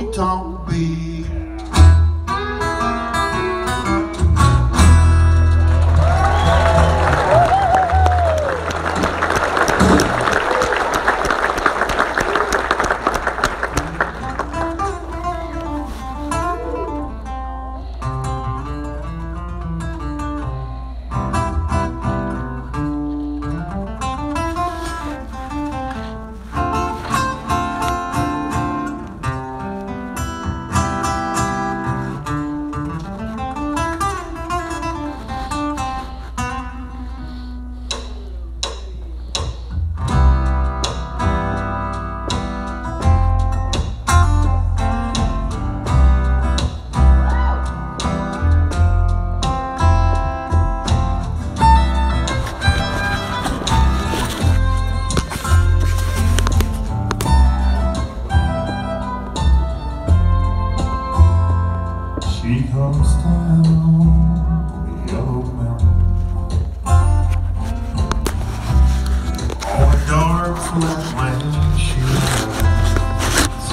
honky-tonk beat. She comes down the yellow mountain on a dark flatland she rides.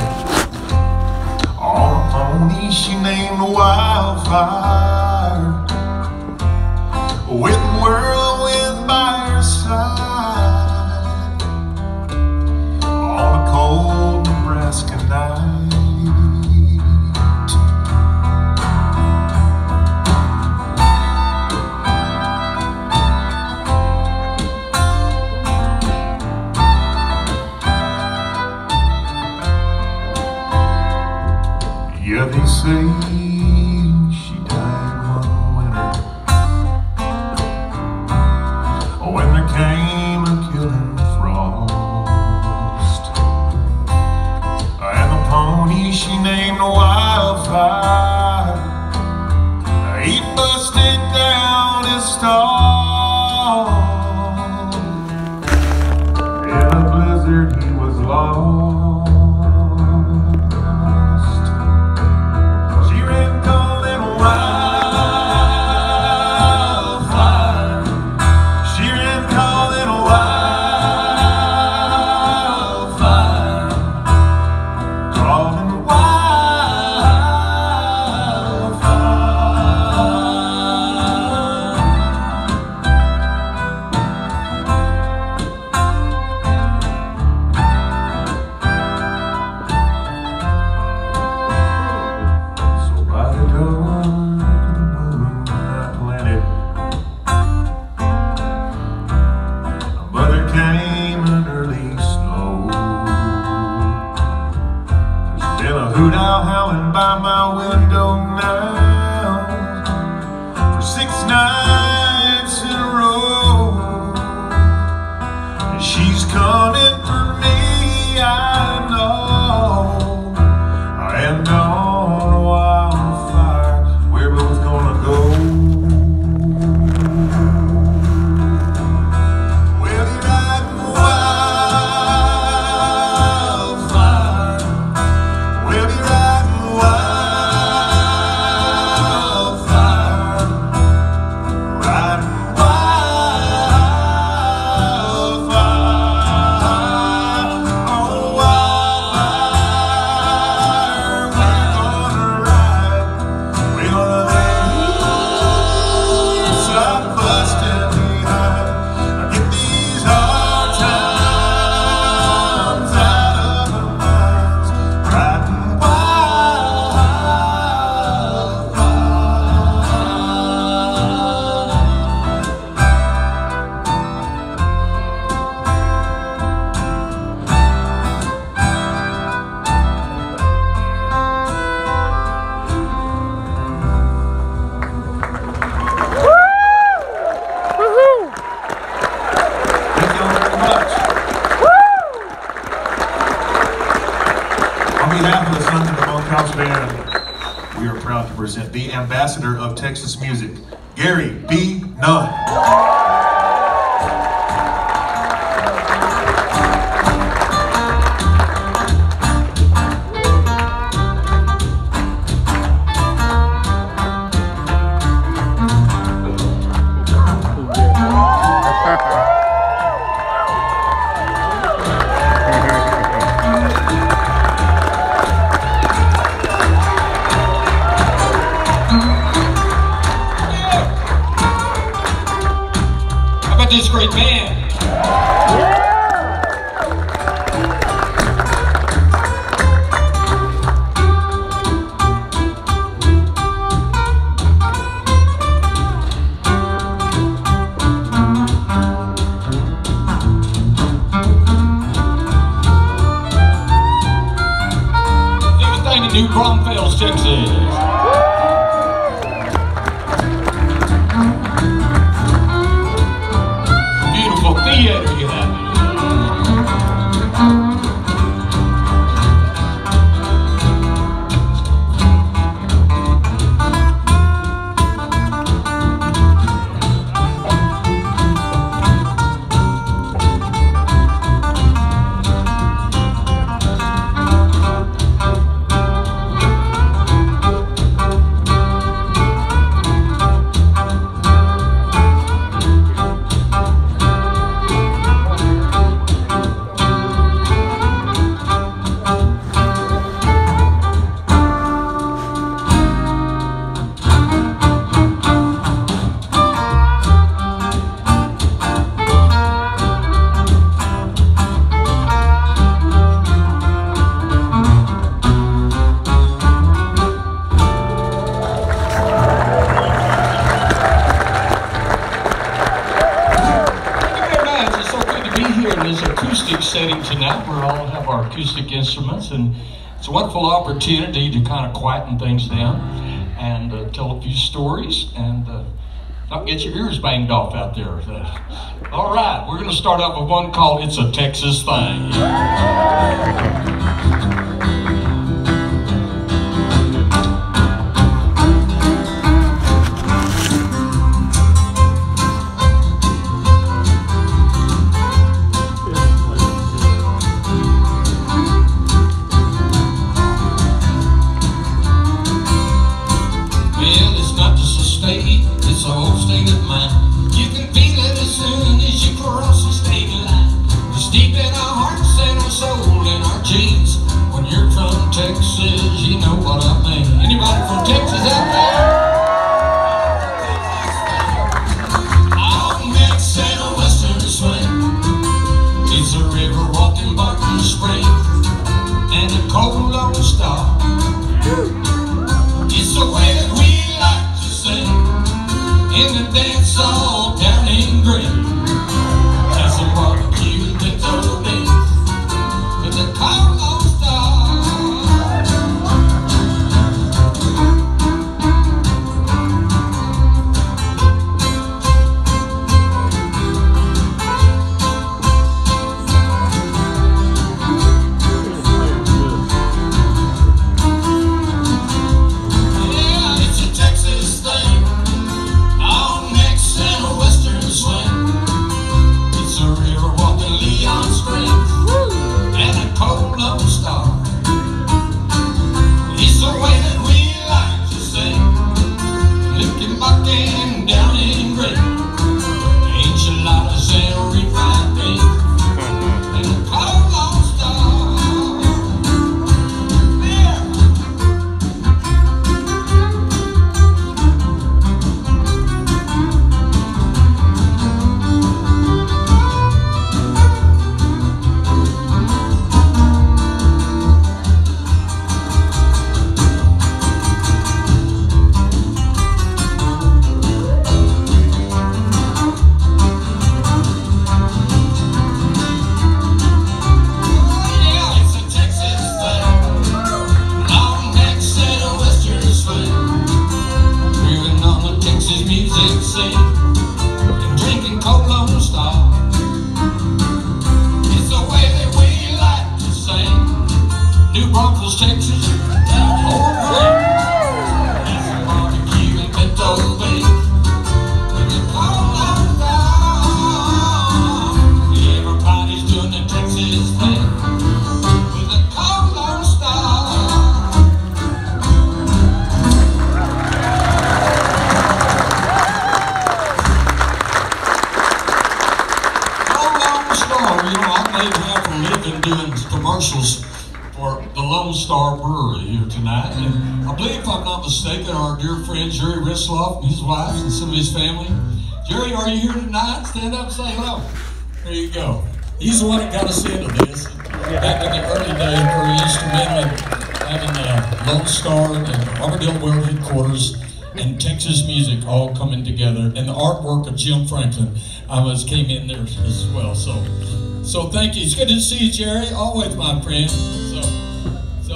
On a pony she named Wildfire, with the whirlwind by her side, on a cold Nebraska night. Yeah, they say she died one winter when there came a killing frost, and the pony she named Wildfire, he busted down his stall. In a blizzard he was lost. Hoot owl howling by my window now for 6 nights in a row, and she's coming for me, I know, and on a wildfire we're both gonna go. We'll be riding wildfire. We'll be riding wildfire, riding wildfire, on wildfire. We're gonna ride, we're gonna stop busting behind, get these hard times out of our minds, riding. On behalf of the Sons of the Bunkhouse Band, we are proud to present the ambassador of Texas music, Gary B. Nunn. Mills, Texas. Beautiful theater you have. Setting tonight where all have our acoustic instruments, and it's a wonderful opportunity to kind of quieten things down and tell a few stories and not get your ears banged off out there. All right, we're going to start off with one called It's a Texas Thing. It's a whole state of mind. You can feel it as soon as you cross the state line. It's deep in our hearts and our soul and our genes. When you're from Texas, you know what I mean. Anybody from Texas out there? All mix and a western swing. It's a river walking Barton Spring and a cold lone star. It's the way that we like to sing in the dance hall down in Green. Have some barbecue and pinto beans with the cold lone star. Yeah, it's a Texas thing. All necks and a western swing. It's a river walking Leon Springs and a cold lone star. It's the way that we like to sing, lifting bucking down in Green. Enchiladas and refined beans and a cold lone star. Yeah. Yeah, it's a Texas thing. Long necks and a western swing, grooving on the Texas music scene and drinking cold lone star. It's the way that we like to sing. New Braunfels, Texas, Fort Greene. Have some barbecue and pinto beans with the cold lone star. Everybody's doing the Texas thing with the cold lone star. Cold Lone Star, you know, I made half a living doing commercials for the Lone Star Brewery here tonight. And I believe, if I'm not mistaken, our dear friend Jerry Risloff and his wife and some of his family. Jerry, are you here tonight? Stand up and say hello. There you go. He's the one that got us into this. Back in the early days, we're instrumental in having Lone Star and Armadillo World Headquarters and Texas music all coming together, and the artwork of Jim Franklin came in there as well. So thank you. It's good to see you, Jerry. Always, my friend. So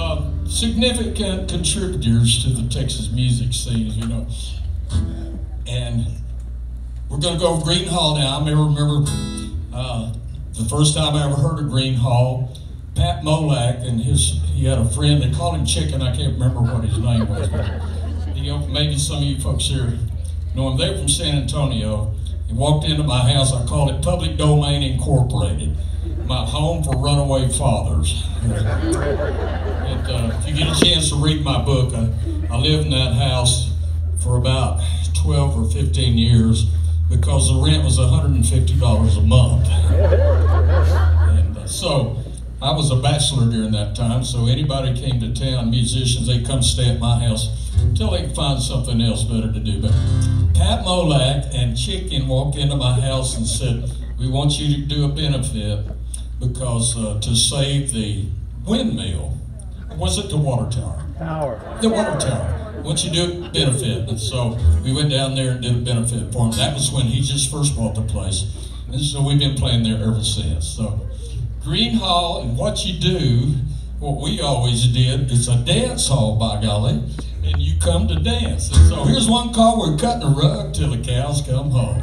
significant contributors to the Texas music scene, you know. And we're going to go with Green Hall now. I remember the first time I ever heard of Green Hall. Pat Molak and he had a friend, they called him Chicken, I can't remember what his name was, but maybe some of you folks here know him. They're from San Antonio. He walked into my house, I called it Public Domain Incorporated, my home for runaway fathers. If you get a chance to read my book, I lived in that house for about 12 or 15 years because the rent was $150 a month. And so I was a bachelor during that time, so anybody came to town, musicians, they'd come stay at my house until they could find something else better to do. But Pat Molak and Chicken walked into my house and said, we want you to do a benefit because to save the windmill, or was it the water tower? The water tower. I want you to do a benefit. And so we went down there and did a benefit for him. That was when he just first bought the place. And so we've been playing there ever since. So Green Hall, and what you do, what we always did, it's a dance hall, by golly, and you come to dance. And so here's one call, we're cutting a rug till the cows come home.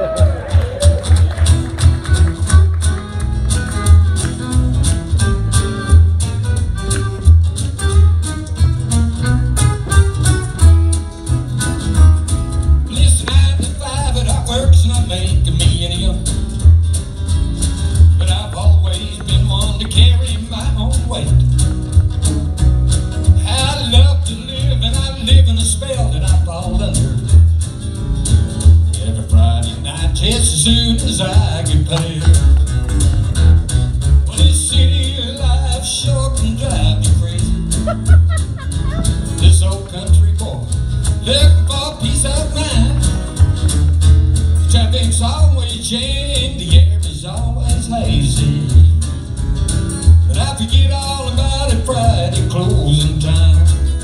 Listen, 9 to 5 at our works and I make a million. But I've always been one to carry my own weight. I love to live and I live in a spell that I fall under. Every Friday night just as soon as I get paid. Well, this city life sure can drive me crazy. This old country boy looking for peace of mind. Traffic's always jammed, the air is always hazy. But I forget all about it Friday closing time.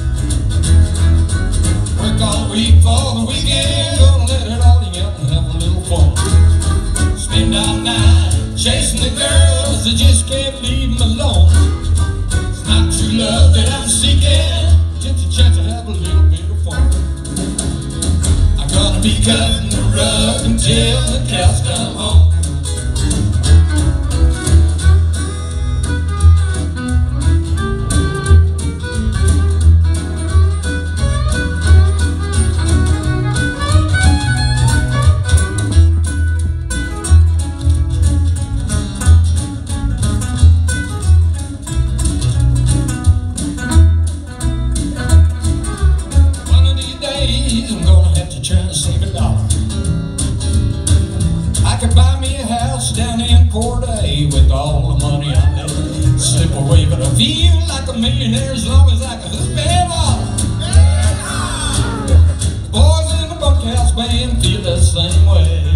Work all week for the weekend, gonna let it all out and have a little fun. Spend all night chasing the girls that just can't leave them alone. It's not true love that I'm seeking, just a chance to have a little bit of fun. I'm gonna be cutting the rug until the cows come home. Down in Port A with all the money I let slip away, but I feel like a millionaire as long as I can hoop and holler. The boys in the bunkhouse band feel the same way.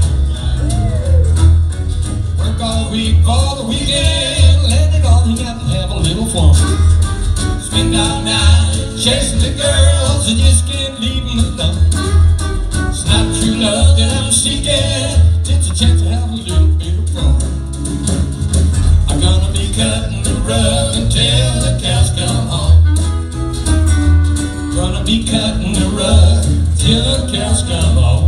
Work all week for the weekend, let it all out and have a little fun. Spend all night chasing the girls and just can't leave them alone. It's not true love that I'm seeking, it's a chance to have a little bit of fun. I'm gonna be cutting the rug until the cows come home. Gonna be cutting the rug till the cows come home.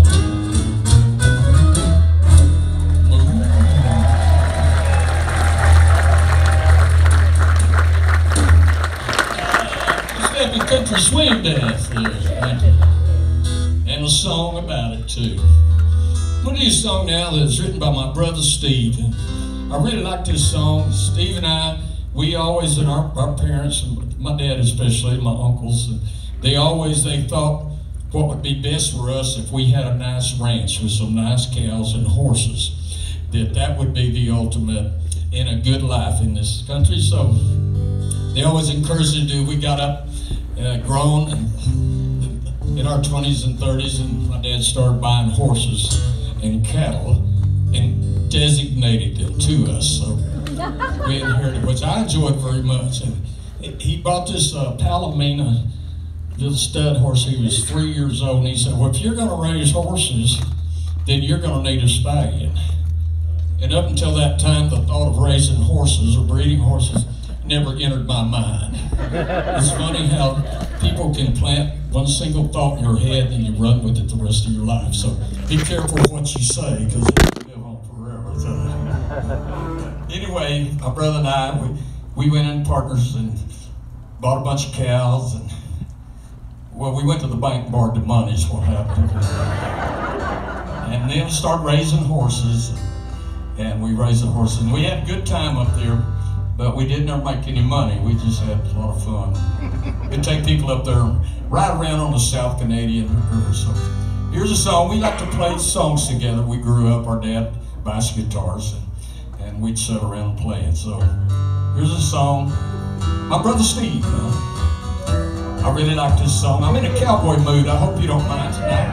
It's like a country swing dance there. And a song about it too. I'm going to do a song now that's written by my brother Steve. I really like this song. Steve and I, we always, and our parents, and my dad especially, my uncles, they thought what would be best for us if we had a nice ranch with some nice cows and horses, that would be the ultimate in a good life in this country. So they always encouraged us to do. We got up, grown, in our 20s and 30s, and my dad started buying horses and cattle and designated them to us. So we inherited, which I enjoyed very much. And he bought this Palomino little stud horse. He was 3 years old, and he said, well, if you're going to raise horses, then you're going to need a stallion. And up until that time, the thought of raising horses or breeding horses never entered my mind. It's funny how people can plant one single thought in your head and you run with it the rest of your life. So be careful what you say, because it'll live on forever. So, anyway, my brother and I, we went in partners and bought a bunch of cows, and well, we went to the bank and borrowed the money is what happened. And then started raising horses, and we raised the horses, and we had a good time up there, but we didn't ever make any money. We just had a lot of fun. We'd take people up there and ride around on the South Canadian River. So here's a song. We like to play songs together. We grew up, our dad buys guitars, and we'd sit around and play it. So here's a song. My brother Steve, I really like this song. I'm in a cowboy mood. I hope you don't mind tonight.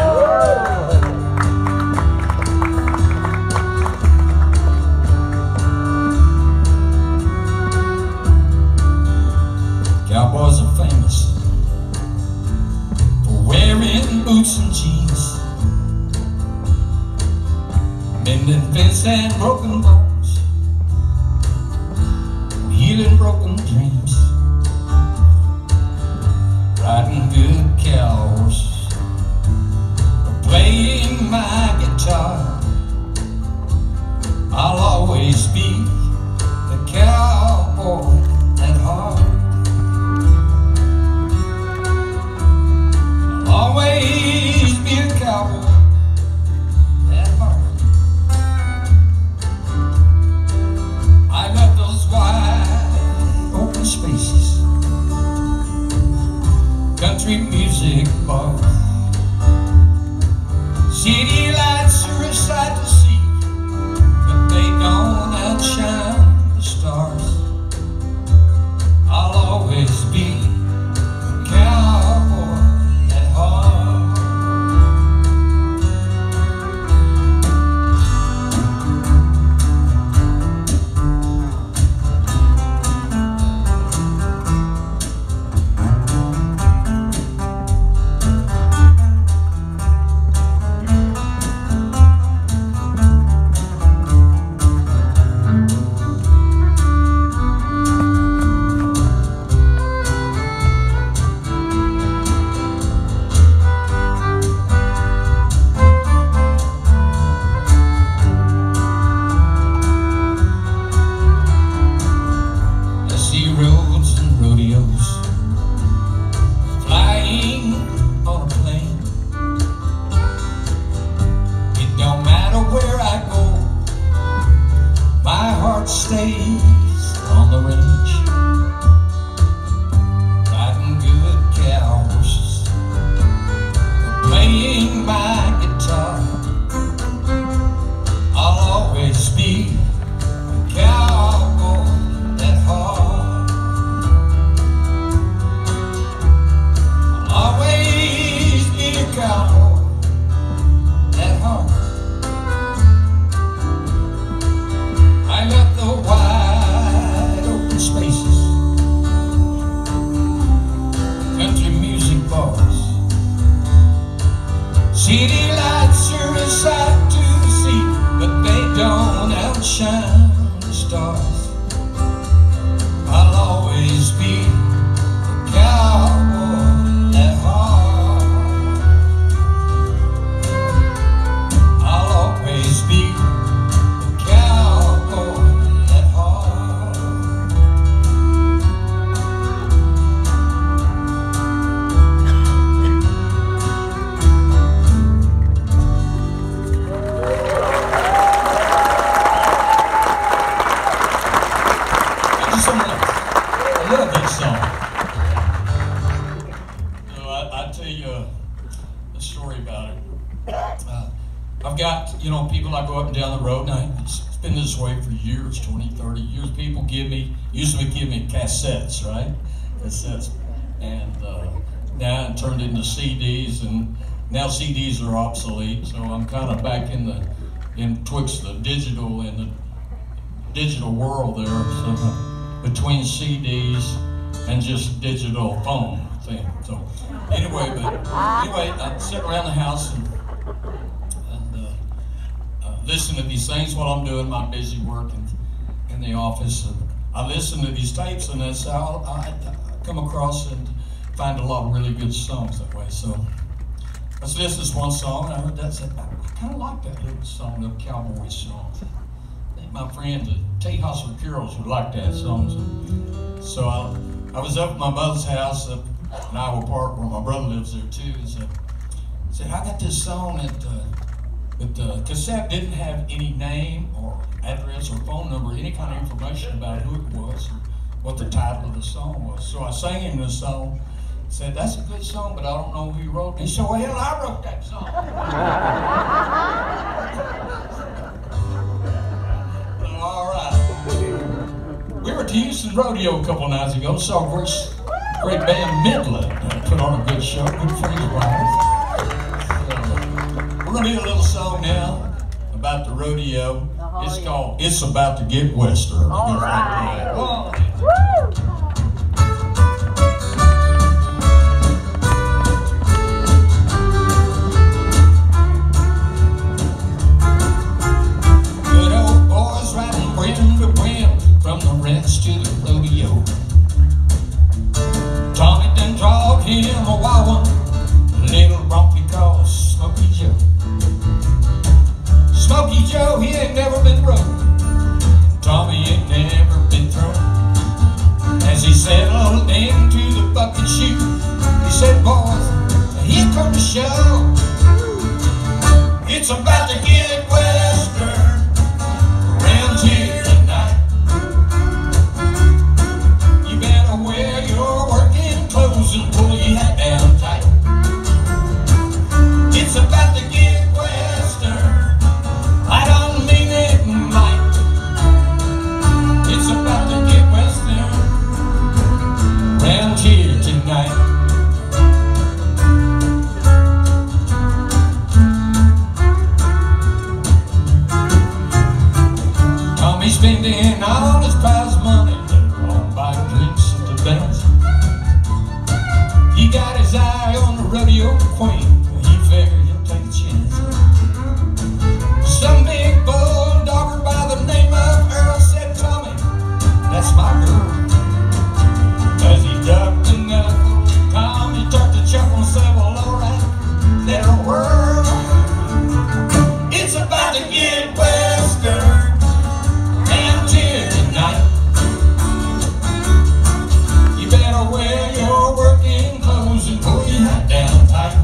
Cowboys are famous for wearing boots and jeans, mending fence and broken bones, healing broken dreams, riding good cow horses, playing my guitar. I'll always be the cowboy at heart. Always be a cowboy at heart. I love those wide open spaces, country music bars, city lights are a sight to see, but they don't outshine the stars. I'll always be a cowboy at heart. Stays on the range, riding good cow horses, playing my guitar. I'll always be a cowboy at heart. I'll always be a cowboy at heart. I love the wide open spaces, country music bars, city lights are a sight to see, but they don't outshine the stars. I'll always be a cowboy at heart. I'll always be I've got, people I go up and down the road, and it's been this way for years, 20, 30 years. People used to give me cassettes, right? Cassettes. And now it turned into CDs, and now CDs are obsolete, so I'm kind of back in twixt the digital and the digital world there, so between CDs and just digital phone thing. So anyway, I'm sitting around the house and listen to these things while I'm doing my busy work in the office. I listen to these tapes, and that's how I come across and find a lot of really good songs that way. So let's listen to this one song. I heard that, said, I kind of like that little song, the cowboy song. I think my friend, the Tejas Vaqueros, would like that song. So I was up at my mother's house up in Iowa Park, where my brother lives there too, and said, I got this song but the cassette didn't have any name or address or phone number, any kind of information about who it was or what the title of the song was. So I sang him the song, said, that's a good song, but I don't know who wrote it. He said, well, hell, I wrote that song. All right. We were at the Houston Rodeo a couple nights ago, saw a great band, Midland, put on a good show, good friends of ours. We're going to do a little song now about the rodeo. It's called It's About to Get Western. All right. Good old boys riding brim to brim from the ranch to the rodeo. Tommy done drawed him a wild one, a little bronco called Smokey Joe. Smokey Joe, he ain't never been broke. Tommy ain't never been thrown. As he settled into the bucket chute, he said, boys, here comes the show. It's about to get western around here tonight. You better wear your working clothes and pull your hat down tight. It's about to get western. I don't mean it might. It's about to get western around here tonight. Tommy's spending all his pals' money on buying drinks at the dance. He got his eye on the rodeo queen. He figured he'll take a chance. Some big bulldogger by the name of Earl said, Tommy, that's my girl. As he ducked the knuckle, Tommy tucked the chuckle and said, well, alright, that'll work. It's about to get western around here tonight. You better wear your working clothes and pull your hat down tight.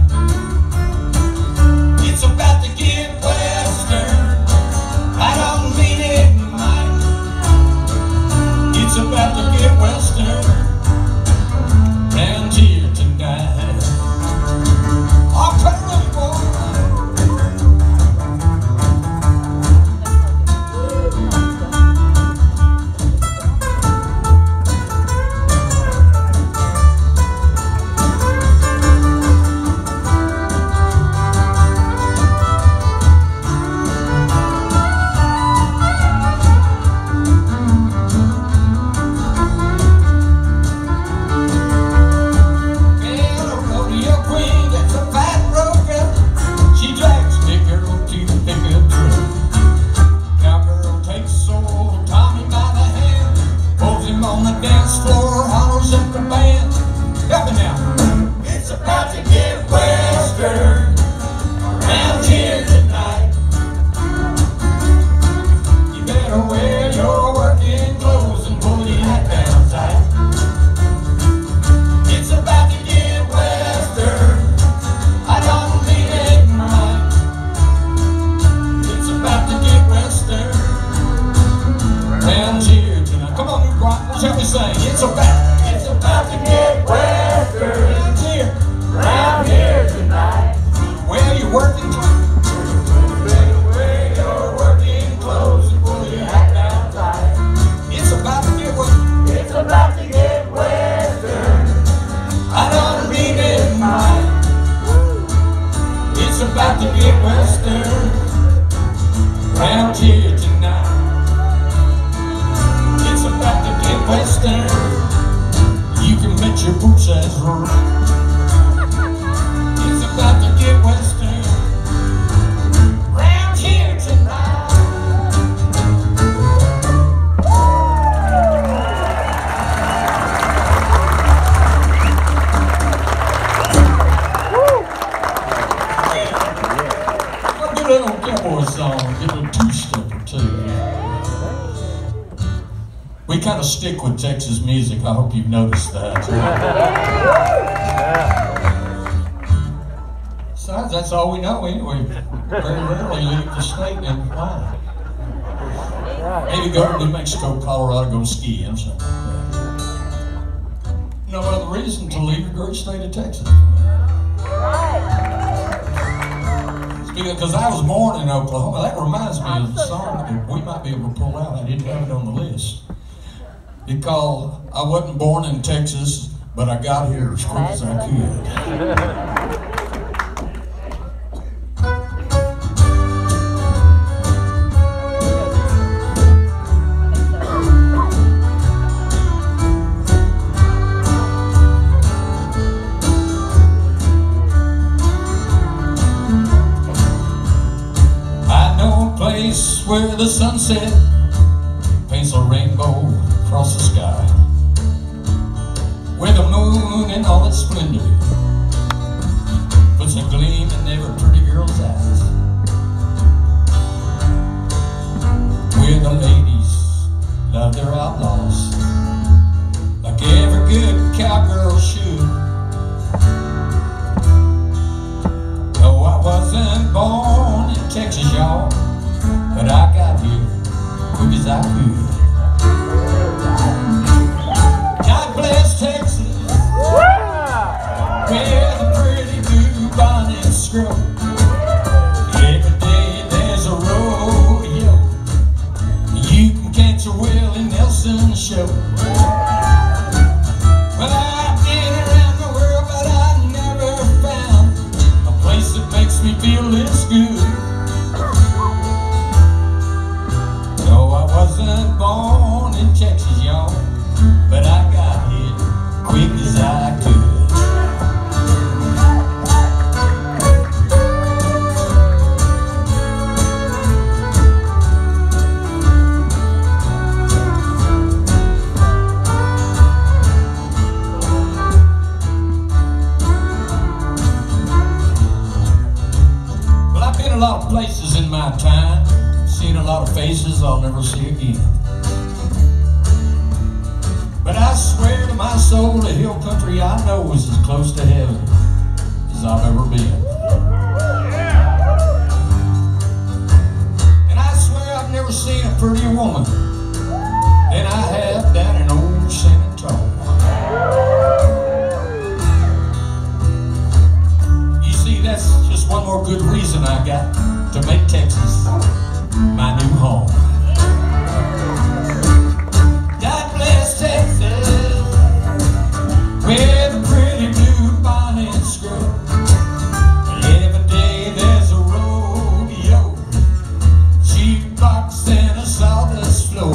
It's about to get western. I don't mean it might. It's about to get western around here tonight. I'll cut it up, boy. a song, give it a two-step or two. We kind of stick with Texas music. I hope you've noticed that. Besides, that's all we know anyway. Very rarely leave the state and fly. Maybe go to New Mexico, Colorado, go skiing. So. No other reason to leave the great state of Texas. Because I was born in Oklahoma. That reminds me of a song that we might be able to pull out. I didn't have it on the list. It's called I Wasn't Born in Texas, but I got here as quick as I could. Where the sunset paints a rainbow across the sky, where the moon in all its splendor puts a gleam in every pretty girl's eyes, where the ladies love their outlaws like every good cowgirl should. No, I wasn't born in Texas, y'all, but I got here quick as I could. God bless Texas, where the pretty blue bonnets grow. Every day there's a rodeo, you can catch a Willie Nelson show. Well, I've been around the world, but I never found a place that makes me feel this good. Wasn't born in Texas, y'all, but I got here quick as I could. Well, I've been a lot of places in my time, seen a lot of faces I'll never see again. But I swear to my soul, the hill country I know is as close to heaven as I've ever been. And I swear I've never seen a prettier woman than I have down in old San Antonio. You see, that's just one more good reason I got to make Texas my new home. God bless Texas, where the pretty blue bonnets grow. Every day there's a rodeo, jukebox and a sawdust floor.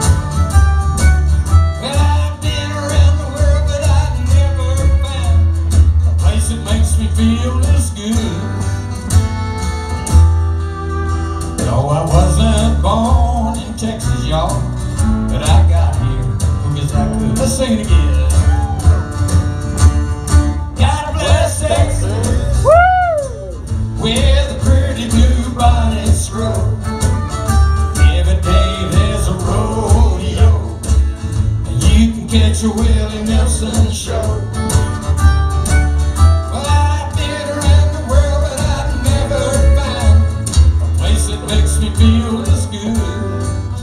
Well, I've been around the world, but I've never found a place that makes me feel this good. No, I wasn't born in Texas, y'all, but I got here quick as I could. Let's sing it again. God bless Texas, where the pretty blue bonnets grow. Every day there's a rodeo, and you can catch a Willie Nelson show. Well, I've been around the world, but I've never found makes me feel this good.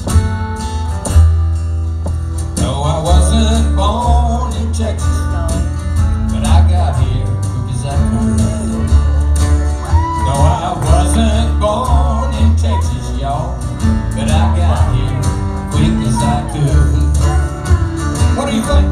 No, I wasn't born in Texas, but I got here quick as I could. No, I wasn't born in Texas, y'all, but I got here quick as I could. What do you think?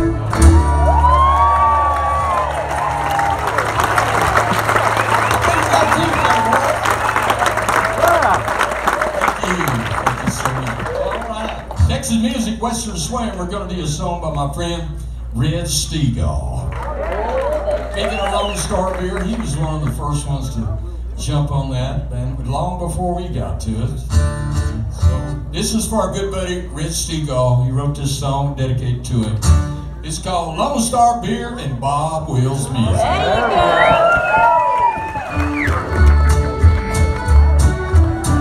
Texas music, Western Swing. We're going to do a song by my friend Red Steagall. Speaking of Lone Star Beer, he was one of the first ones to jump on that, and long before we got to it. So this is for our good buddy Red Steagall. He wrote this song dedicated to him. It's called Lone Star Beer and Bob Wills Music. There you go.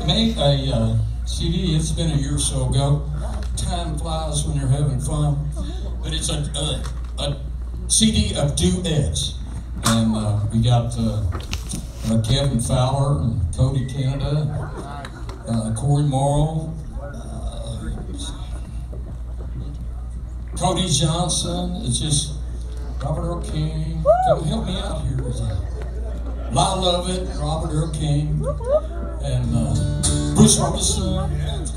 made a CD. It's been a year or so ago. Time flies when you're having fun. But it's a CD of duets. And we got Kevin Fowler and Cody Canada, Corey Morrow, Cody Johnson. It's just Robert Earl King. Come help me out here. Lyle Lovett, Robert Earl King, and Bruce Robinson, and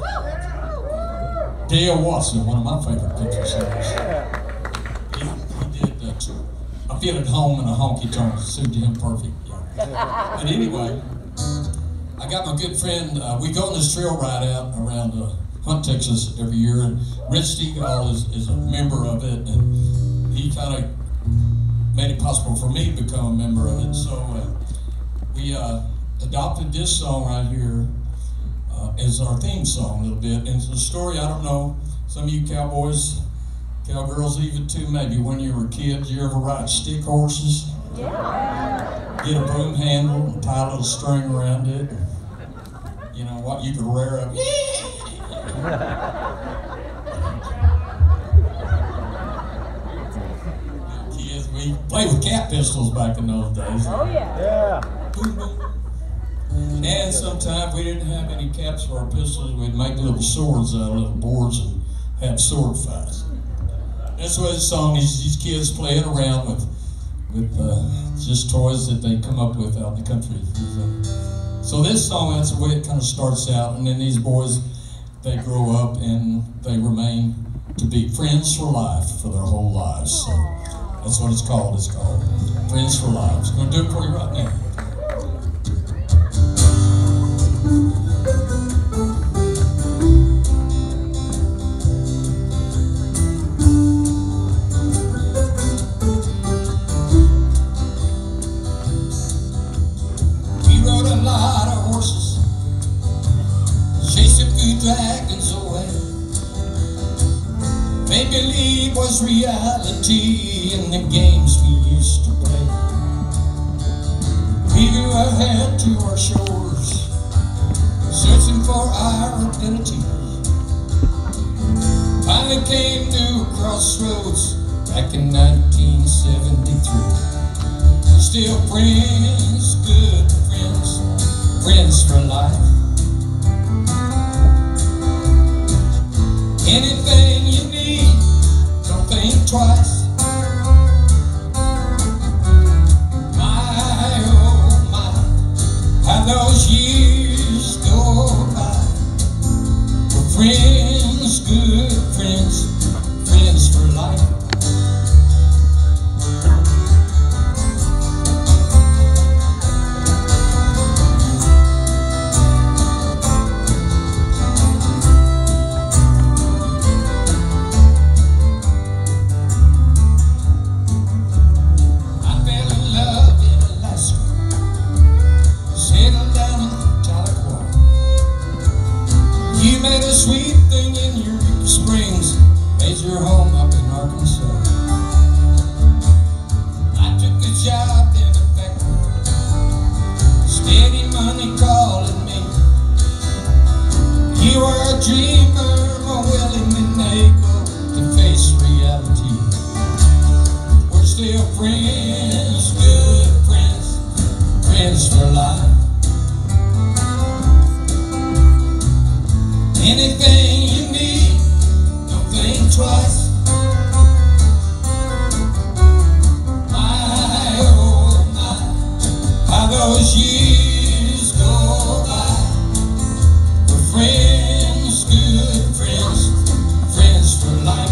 Dale Watson, one of my favorite country singers. He did I Feel at Home in a Honky Tonk. Suited him perfect. Yeah. But anyway, I got my good friend. We go on this trail ride out around Hunt, Texas every year, and Rich Stegall is a member of it, and he kind of made it possible for me to become a member of it. So we adopted this song right here as our theme song a little bit. And it's a story, I don't know, some of you cowboys, cowgirls even too, maybe when you were kids, you ever ride stick horses? Yeah. Get a broom handle and tie a little string around it. And, you know what, you could rear up. Kids, we played with cat pistols back in those days. Oh yeah. Boom, boom. And sometimes we didn't have any caps for our pistols. We'd make little swords out of little boards and have sword fights. That's what the song is. These kids playing around with just toys that they come up with out in the country. So this song, that's the way it kind of starts out. And then these boys, they grow up and they remain to be friends for life for their whole lives. So that's what it's called. It's called Friends for Life. I'm going to do it for you right now. Dragons away. Make believe was reality in the games we used to play. We grew our head to our shoulders, searching for our identity. Finally came to a crossroads back in 1973. We're still friends, good friends, friends for life. Anything you need, don't think twice. My, oh my, how those years go by. We're friends, good friends, friends for life. Sweet thing in Eureka Springs, made your home up in Arkansas. I took a job in a factory, steady money calling me. You were a dreamer, a willing and able to face reality. We're still friends, good friends, friends for life. Anything you need, don't think twice. My, oh my, how those years go by. We're friends, good friends, friends for life.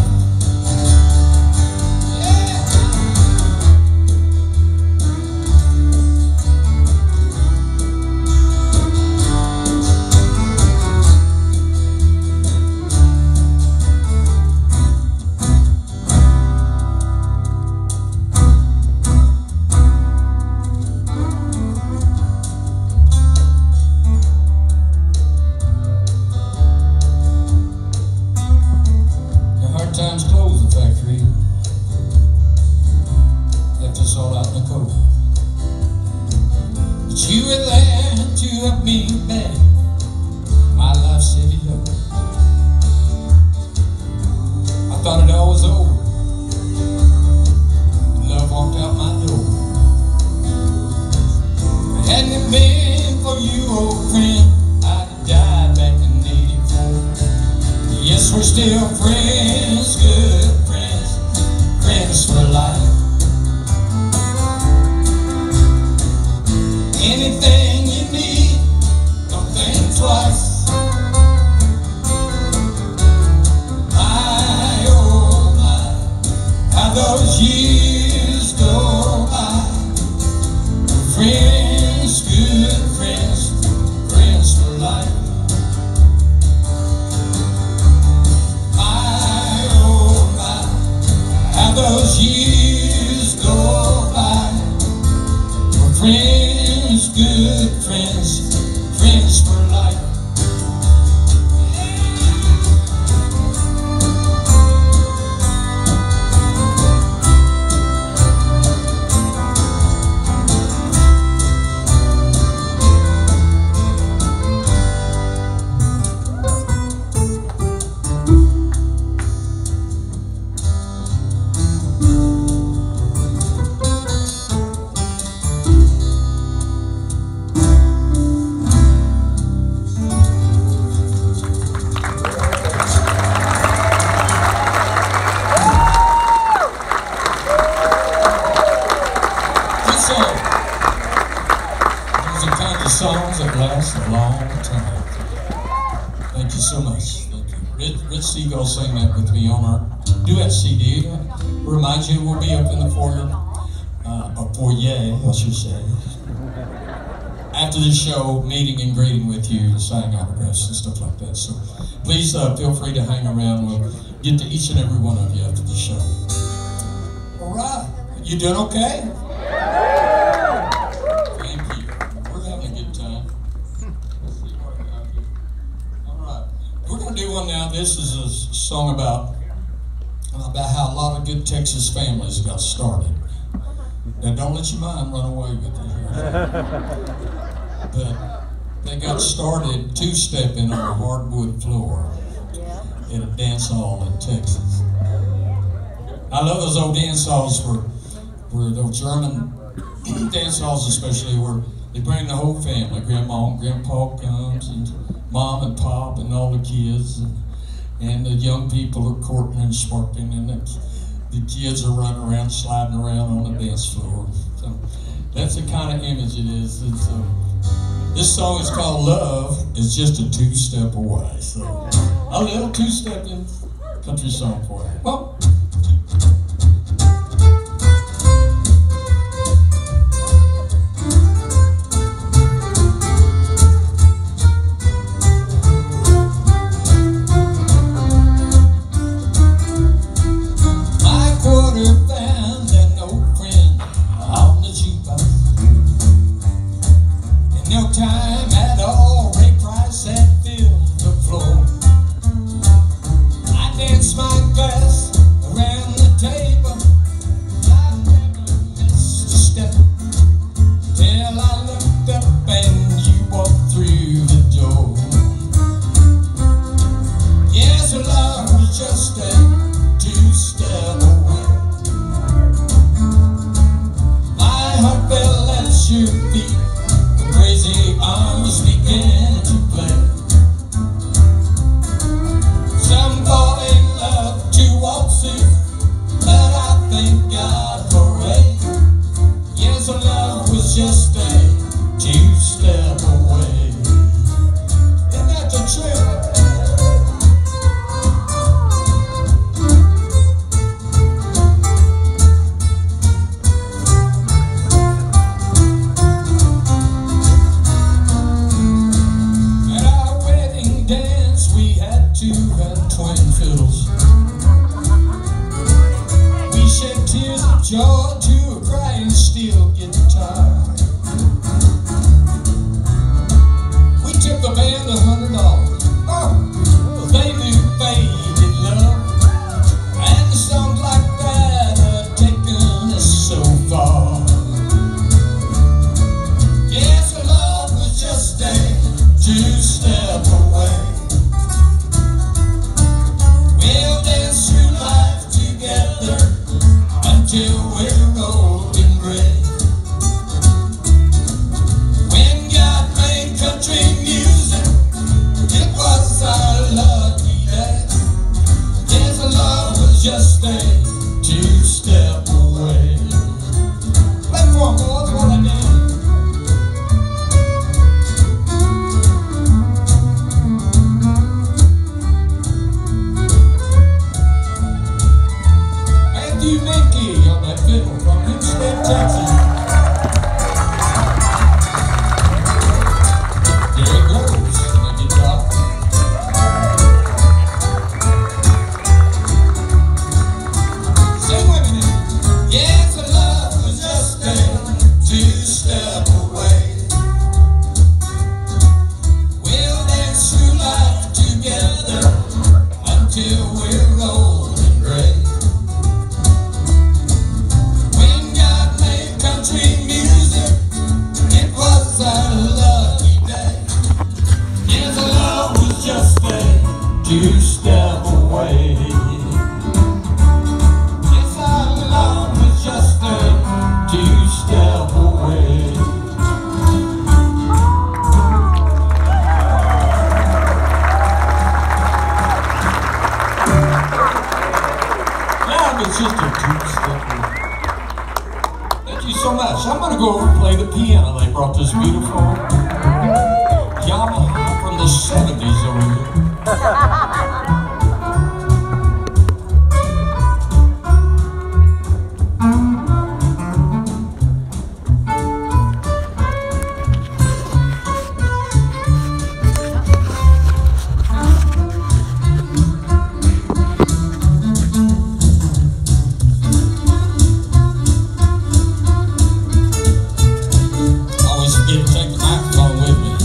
thought it all was over. Love walked out my door. Hadn't it been for you, old friend, I'd have died back in '84. Yes, we're still friends, good friends, friends for life. Anything you need, don't think twice. My, oh my, how those years go by. Friends, good friends, friends for life. My, oh my, how those years go by. Friends, good friends, friends for life. Songs that last a long time. Thank you so much. Thank you. Rich Seagull sang that with me on our duet CD. Remind you, we'll be up in the foyer, I should say, after the show, meeting and greeting with you, signing autographs and stuff like that. So please feel free to hang around. We'll get to each and every one of you after the show. All right, you doing okay? Now, this is a song about how a lot of good Texas families got started. Now, don't let your mind run away with it. But they got started two-stepping on a hardwood floor at a dance hall in Texas. I love those old dance halls where those German dance halls especially, where they bring the whole family. Grandma and Grandpa comes, and Mom and Pop and all the kids, and the young people are courting and sparking, and the kids are running around, sliding around on the dance floor. So that's the kind of image it is. This song is called Love Is Just a Two-Step Away. So a little two-stepping country song for you. Well, time at all, Ray Price had filled the floor. I danced my glass around the table. I never missed a step till I looked up and you walked through the door. Yes, love was just a two-step away. My heart fell at your feet. Crazy arms begin to play. Some fall in love to waltz in, but I thank God for it. Yes, love was just a two-step away. Isn't that the truth? Two had twin fiddles. We shed tears of joy to a crying steel guitar. We took the band $100. Oh, they knew faded love, and the songs like that have taken us so far. Yes, love was just a two-step away. We'll dance through life. just stay two-step away. Play for 'em, boys, while I dance. Matthew Mickey on that fiddle from Houston, Texas. There it goes, the guitar. Sing with me now. Yes, the love was just a two-step away. We'll dance through life together until we're old and gray. When God made country music, it was our lucky day. Yes, the love was just a two-step away. Yes, our love was just a two-step away. Love is just a two-step away. Thank you so much. I'm going to go over and play the piano. They brought this beautiful Yamaha from the 70s over here. Always forget to take the microphone with me.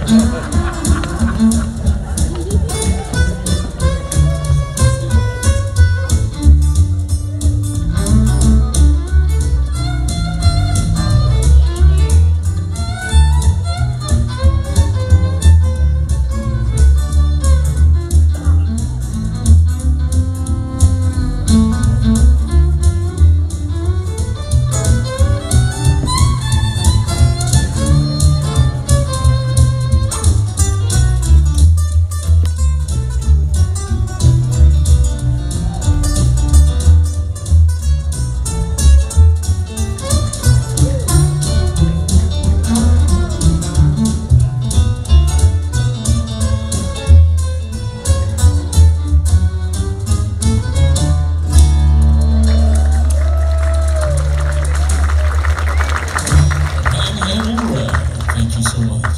Thank you so much.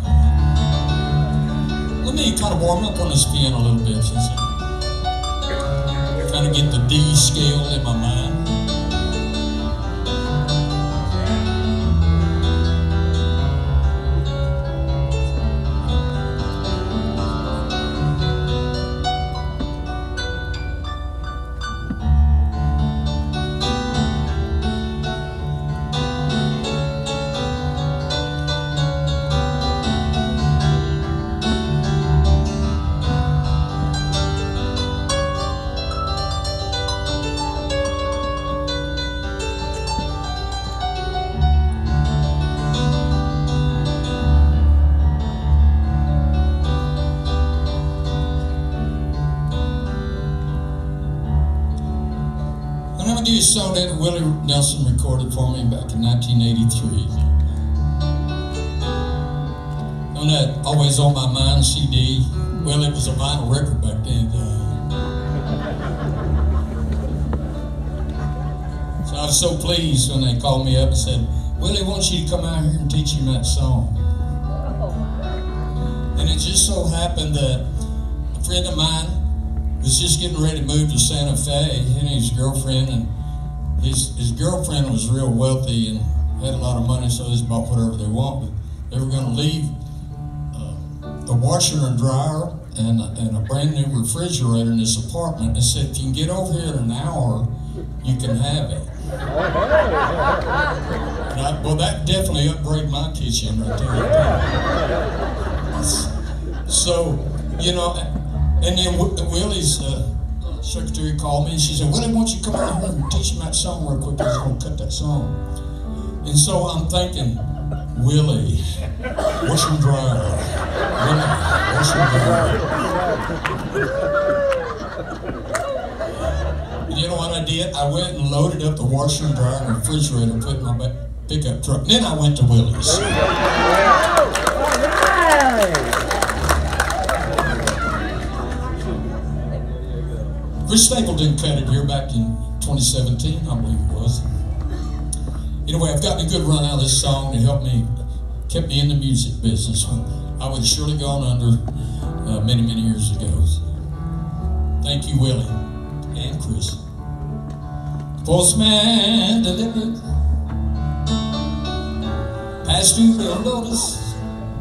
Let me kind of warm up on this piano a little bit, since I kind of get the D scale in my mind. I'm going to do a song that Willie Nelson recorded for me back in 1983. On that Always On My Mind CD, well, it was a vinyl record back then. So I was so pleased when they called me up and said, Willie wants you to come out here and teach him that song. And it just so happened that a friend of mine was just getting ready to move to Santa Fe, and his girlfriend, and his girlfriend was real wealthy and had a lot of money, so they just bought whatever they want. But they were going to leave a washer and dryer and a brand new refrigerator in this apartment, and said, if you can get over here in an hour, you can have it. Well, that definitely upgraded my kitchen right there. So, you know, and then Willie's secretary called me and she said, Willie, why don't you come out here and teach him that song real quick? I was going to cut that song. And so I'm thinking, Willie, wash and dryer. Willie, wash and dryer. you know what I did? I went and loaded up the washer and dryer and refrigerator and put in my pickup truck. And then I went to Willie's. Chris Stapleton cut it here back in 2017, I believe it was. Anyway, I've gotten a good run out of this song to help me, kept me in the music business. I would have surely gone under many, many years ago. Thank you, Willie and Chris. The postman delivered, passed through the notice.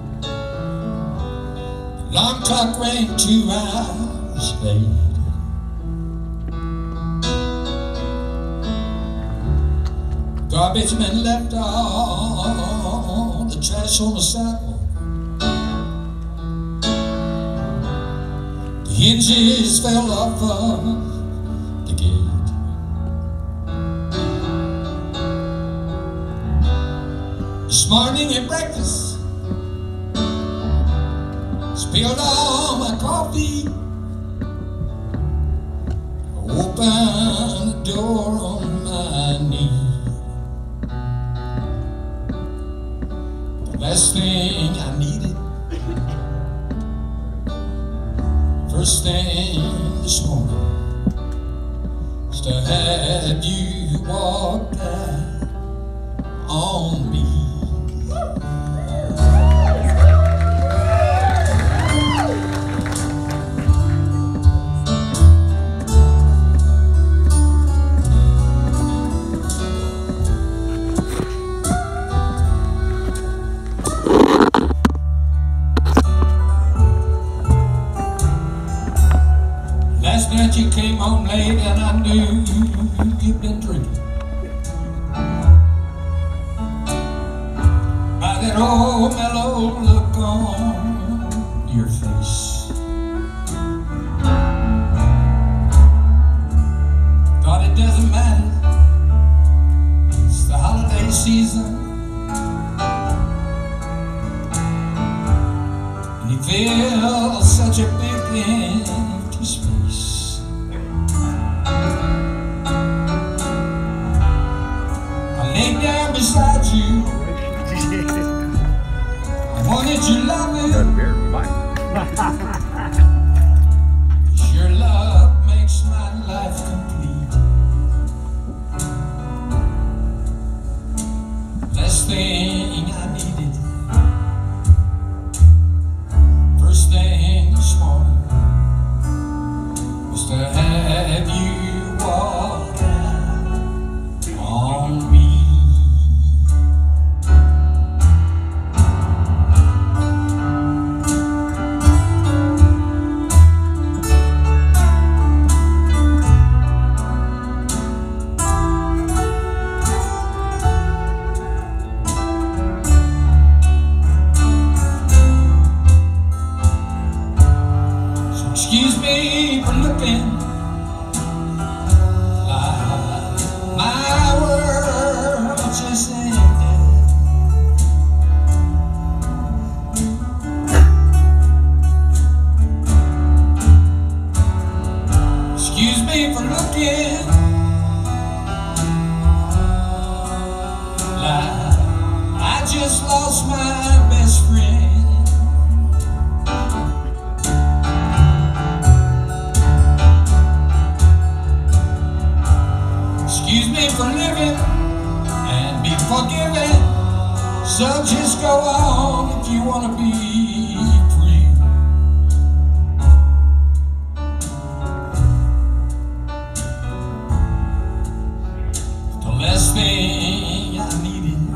Alarm clock rang 2 hours late. Garbage men left all the trash on the sidewalk. The hinges fell off of the gate. This morning at breakfast, spilled all my coffee. I opened the door on my knee. Last thing I needed, first thing this morning, was to have you walk out on me. Last night you came home late and I knew you'd been drinking. By that old mellow look on your face, thought it doesn't matter, it's the holiday season, and you feel such a big empty space. Lay down beside you. I wanted your loving. Your love makes my life complete. Last thing I needed, first thing this morning, was to have you walk out on me. Excuse me for looking like my world just ended. Excuse me for looking like I just lost my best friend. Excuse me for living and be forgiven, so just go on if you want to be free. The last thing I needed,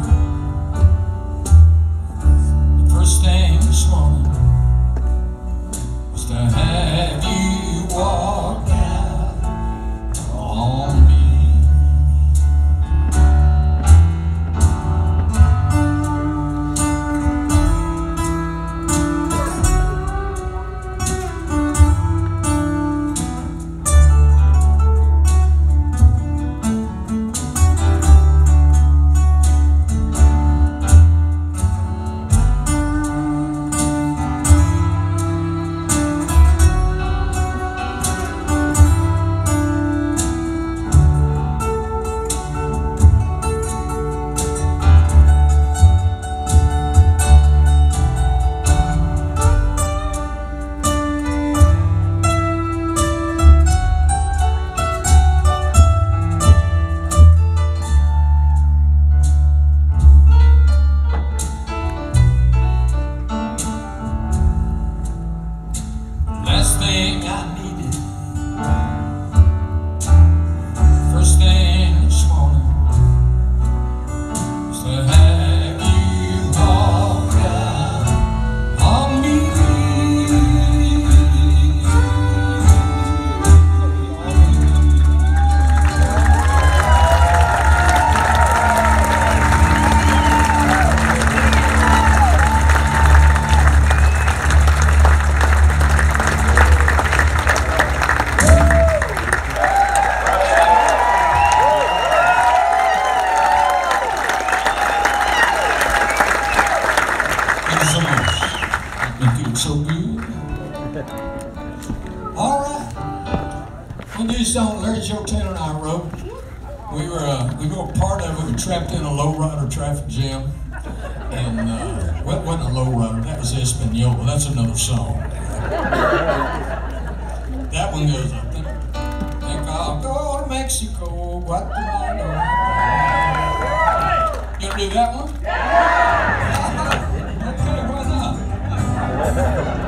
the first thing this morning, was to have you walk out on me. song Larry Joe Taylor and I wrote. We were part of it. We were trapped in a lowrider traffic jam, and what wasn't a lowrider? That was Espanol. That's another song. That one goes, I think I'll go to Mexico, Guatemala. You gonna do that one? Okay, why not?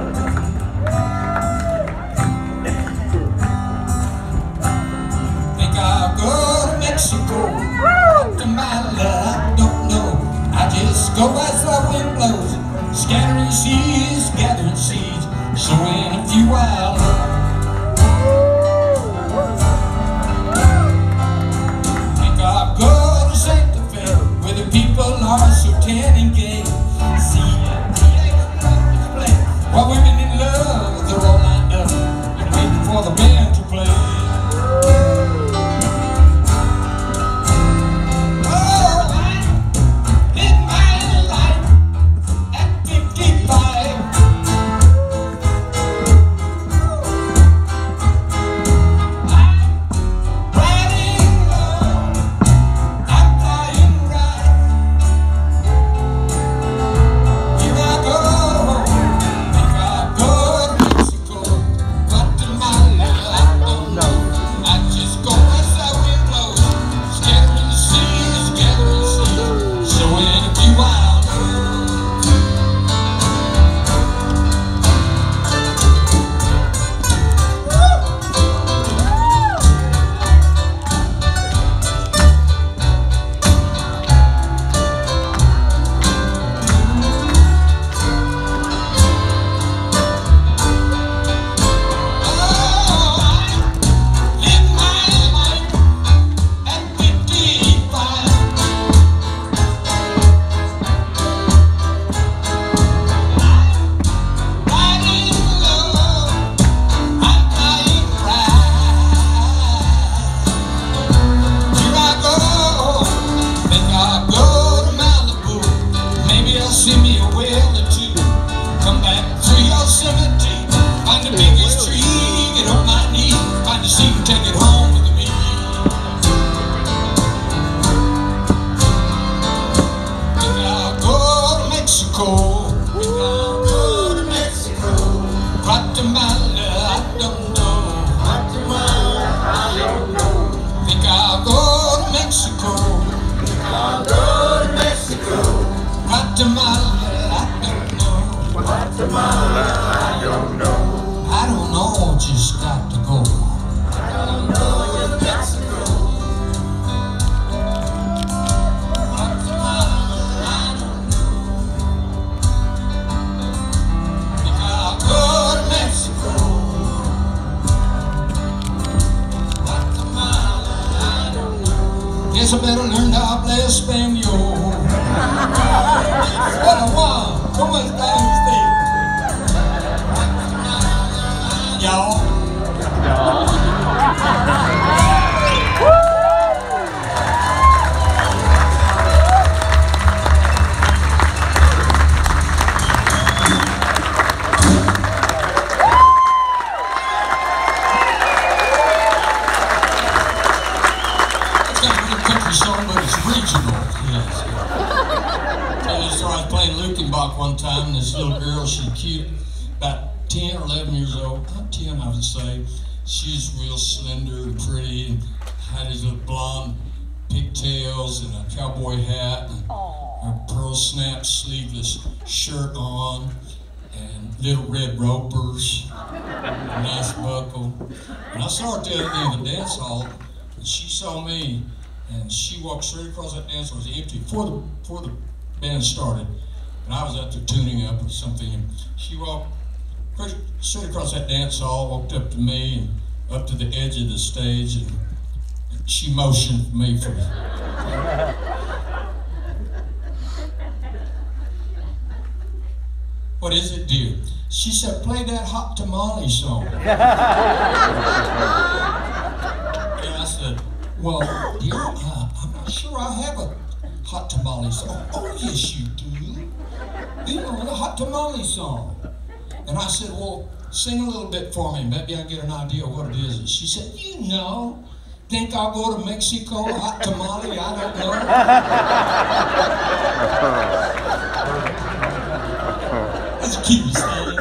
I'll go to Mexico, Guatemala, I don't know. I just go as the wind blows, scattering seeds, sowing a few wild think I'll go to Santa Fe, where the people are so tan and gay. See while women in love, they're all lined up and waiting for the band to play. I don't know, just got to go. I don't know, Mexico. Guatemala, I don't know. Think I'll go to Mexico. Guatemala, I don't know. Guess I better learn to hablar Espanol. What a one. ¿Cómo está usted? Y'all. It's got a good country song, but it's regional. Yes. I started playing Lukenbach one time, and this little girl, she's cute, about 10 or 11 years old, not 10 I would say. She's real slender and pretty, and had these little blonde pigtails and a cowboy hat, and her pearl snap sleeveless shirt on, and little red ropers, a nice buckle. And I saw her at the other end of the dance hall, and she saw me, and she walked straight across that dance hall. It was empty before the band started, and I was out there tuning up or something, and she walked straight across that dance hall, walked up to me and up to the edge of the stage, and she motioned for me for What is it, dear? She said, play that Hot Tamale song. And I said, well, dear, I'm not sure I have a Hot Tamale song. Oh, yes, you do. You know the Hot Tamale song. And I said, well, sing a little bit for me. Maybe I'll get an idea of what it is. And she said, you know, think I'll go to Mexico, hot tamale, I don't know. That's the cutest thing.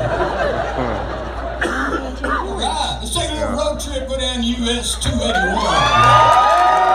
All right, let's take a little road trip, go down US 281.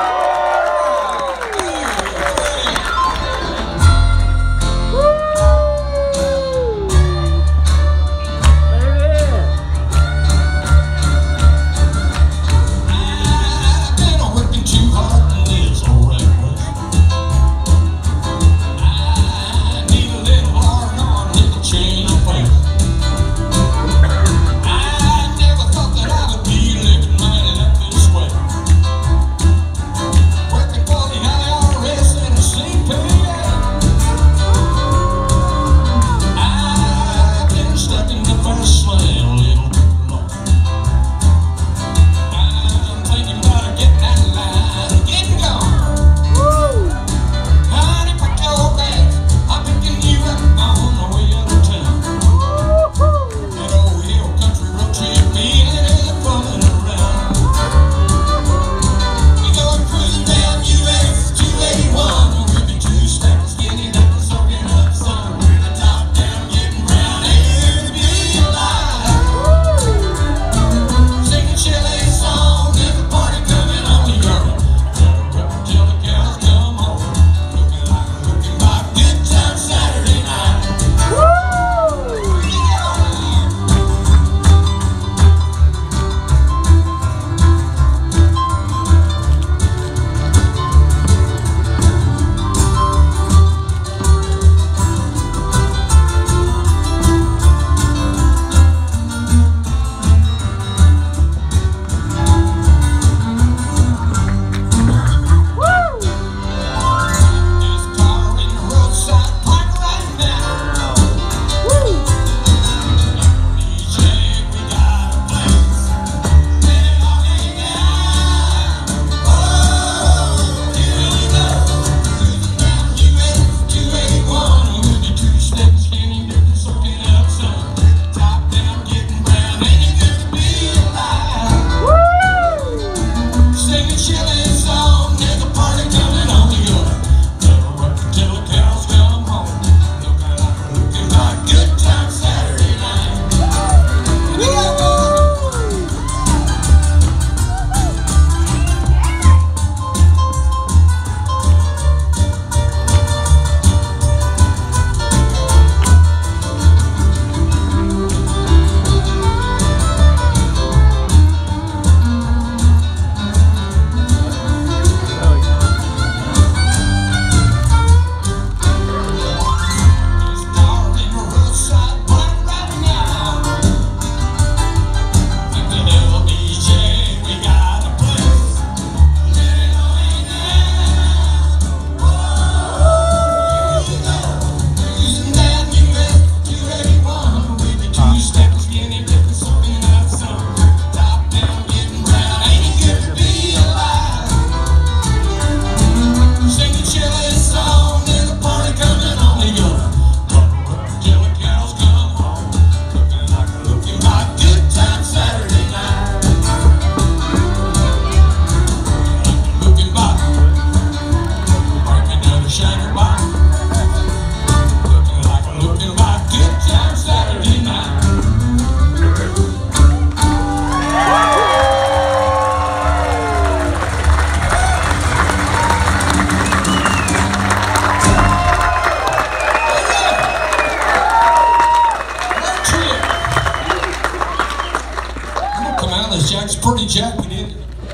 Pretty Jack, we did.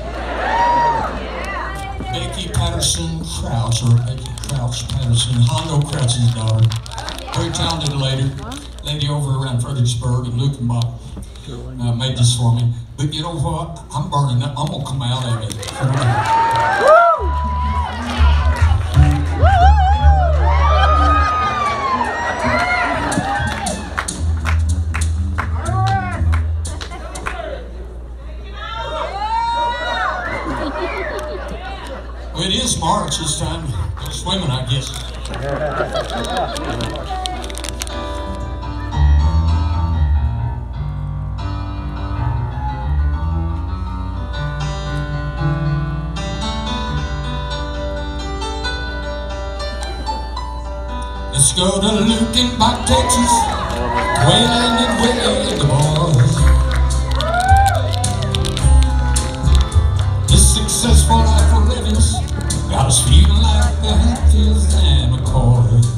Becky Patterson Crouch, or Becky Crouch Patterson, Hondo Crouch's daughter. Very talented lady over around Fredericksburg and Lukenbach made this for me. But you know what? I'm burning up. I'm gonna come out of it. Well, it is March. It's time to go swimming, I guess. go to Lukenbach, Texas, Waylon and Willie, the boys. This successful life we're living's got us feeling like the Hatfields and McCoys.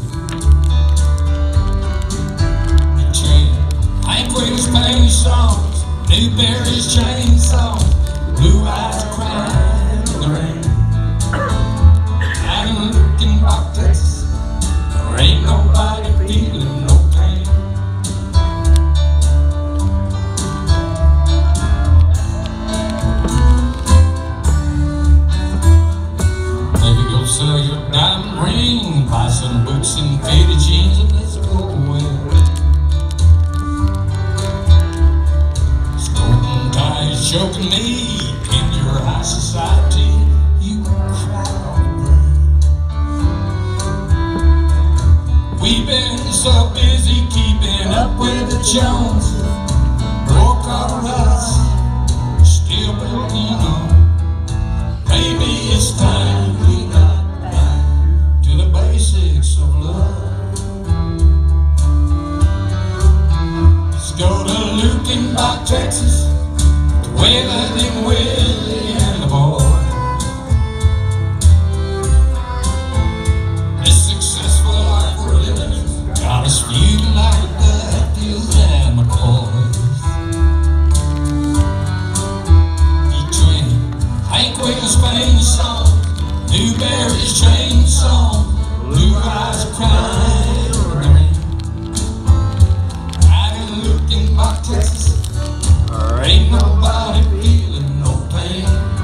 Hank Williams Payne songs, Newberry's chainsaw, Blue Eyes crying in the rain. I'm looking back, Texas, there ain't nobody feeling no pain. Maybe go sell your diamond ring, buy some boots and faded jeans, and let's go away. Choking me in your high society, you cry all the We've been so busy keeping up with the Joneses, broke our rights, still building on. Maybe it's time we got back to the basics of love. Let's go to Lukenbach, Texas, Waylon and Willie and the boy. This successful life we're living got us feeling like the Hatfields and McCoys. Between Hank Williams Payne song, Newberry's chainsaw, Blue Eyes crying in the rain. Out in Lukenbach, Texas, there ain't nobody feeling no pain.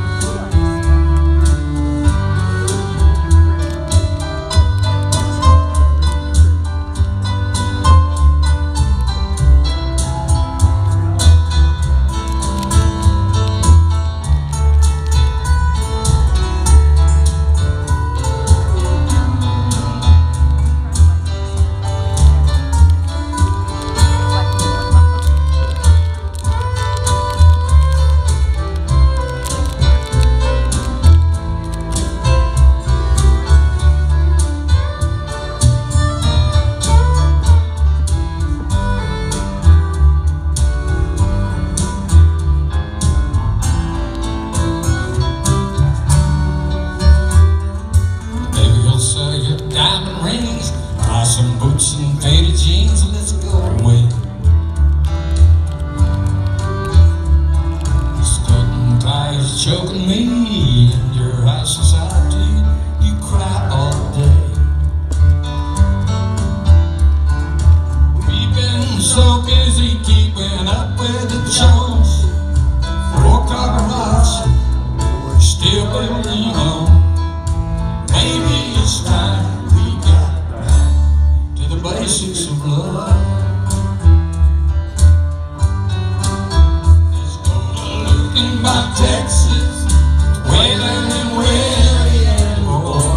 Diamond rings, buy some boots and faded jeans, and let's go away. Skirting ties choking me in your high society, you cry all day. We've been so busy keeping up with the Jones, broke our rights, we're still building on. Maybe it's time basics of love. Let's go to Lukenbach, Texas, Waylon and Willie and the boy.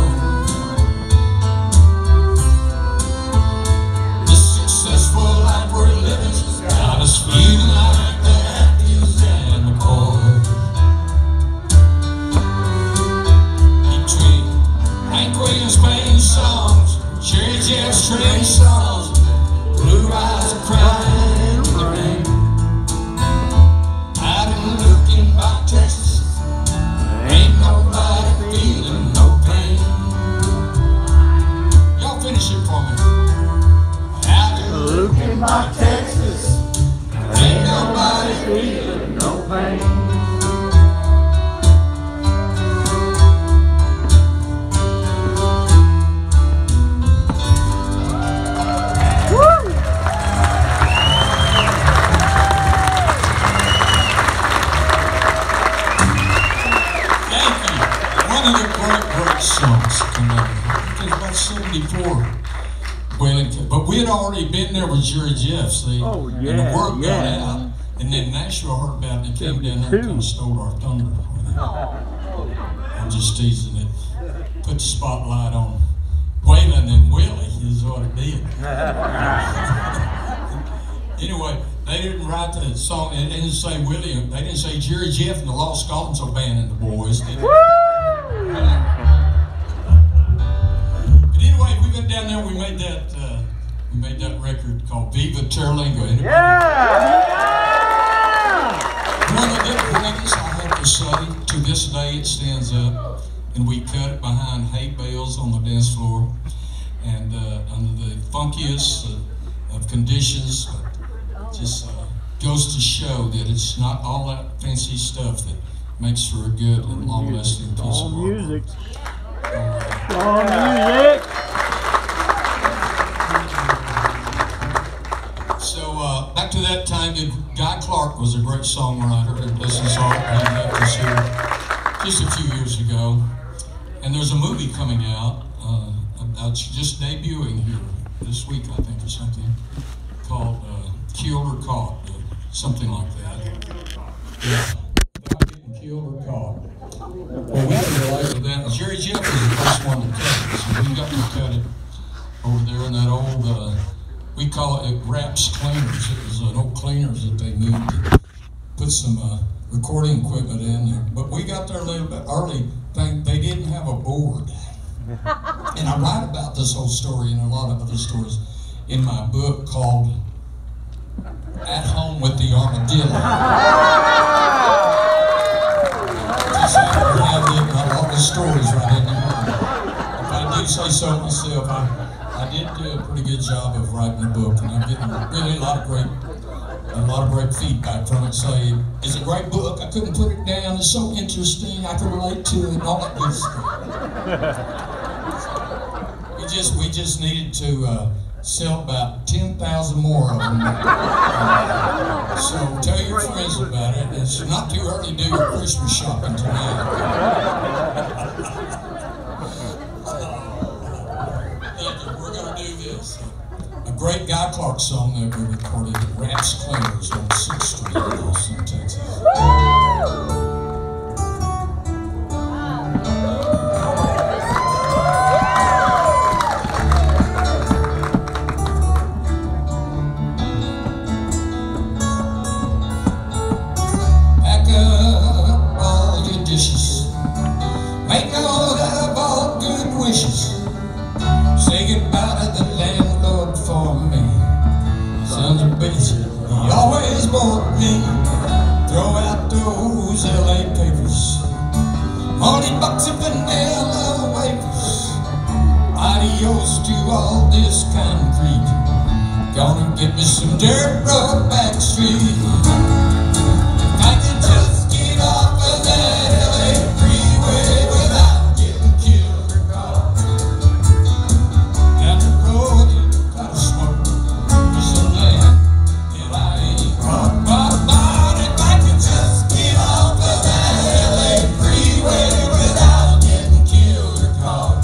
This successful life we're living's got us feeling like the Hatfields and McCoys. Between Hank Williams Payne songs, Jerry Jeff's train songs, Blue Eyes crying in the rain. Out in Lukenbach, Texas, there ain't nobody feeling no pain. Y'all finish it for me. Out in Lukenbach, Texas, there ain't nobody feeling no pain. One of the great songs tonight. It was about 74. Wellington. But we had already been there with Jerry Jeff, see? Oh, yeah, and the word got yeah. out. And then Nashville heard about it and came down there and kind of stole our thunder. I'm just teasing it. Put the spotlight on Waylon and Willie is what it did. Anyway, they didn't write the song, they didn't say Willie, they didn't say Jerry Jeff and the Lost Scotland's Band and the boys, did they? But anyway, we went down there, we made that He made that record called Viva Terlingo. One of the greatest, I have to say, to this day it stands up, and we cut it behind hay bales on the dance floor, and under the funkiest of conditions. Just goes to show that it's not all that fancy stuff that makes for a good and long-lasting piece of music. All music. So back to that time, Guy Clark was a great songwriter, and bless his heart, he left us here just a few years ago. And there's a movie coming out, just debuting here this week, I think, or something, called Killed or Caught, something like that. Yeah, without getting killed or caught. Well, we can relate to that. Jerry Jeff was the first one to cut it, so we got to cut it over there in that old, we call it Raps Cleaners. It was an old cleaners that they moved to put some recording equipment in there. But we got there a little bit early. They didn't have a board. And I write about this whole story and a lot of other stories in my book called At Home with the Armadillo. Just happen to have all the stories right in there. If I do say so myself, I did do a pretty good job of writing a book, and I'm getting really a lot of great feedback from it. Say it's a great book. I couldn't put it down. It's so interesting. I can relate to it and all that good stuff. We just needed to sell about 10,000 more of them. So tell your friends about it. It's not too early to do your Christmas shopping tonight. We're going to do this. A great Guy Clark song that we recorded at Raps Cleaners on 6th Street in Austin, Texas. Make note of all good wishes. Say goodbye to the landlord for me. Sons of bitches, he always bought me. Throw out those LA papers. $40 of vanilla wafers. Adios to all this concrete. Gonna get me some dirt road back street. I could just get off of that LA freeway without getting killed or caught. Down the road, you gotta smoke for some land that I ain't caught. But if I could just get off of that LA freeway without getting killed or caught.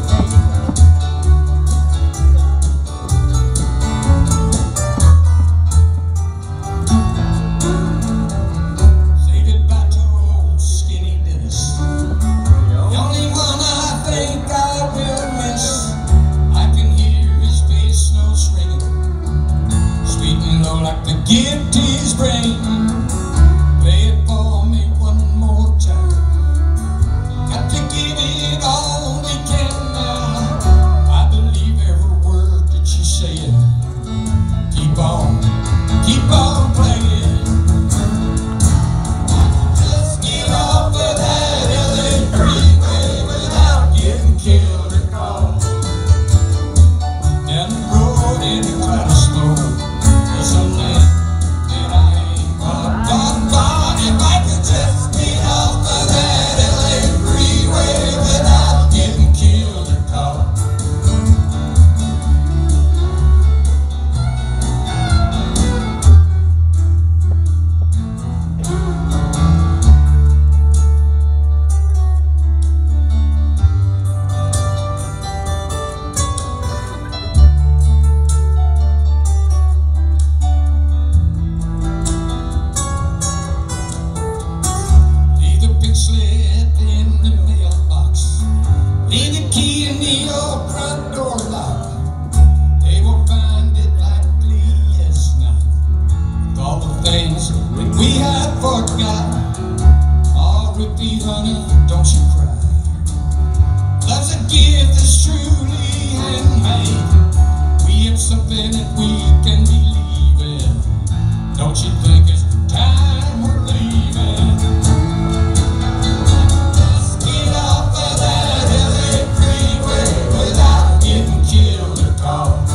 Gift his brain, play it for me one more time. Got to give it all we can now. I believe every word that you're saying. Keep on playing. Just get off of that LA freeway without getting killed or caught. Down the road and you try to slow for some land. If I could just get off of that LA freeway without getting killed or caught. Slip in the mailbox. Leave the key in your front door lock. They will find it likely as not. With all the things that we had forgot. Oh, repeat, honey, don't you cry. Love's a gift that's truly handmade. We Maybe it's something that we can believe in. Don't you think it's time we're leaving? Just get off of that LA freeway without getting killed or caught.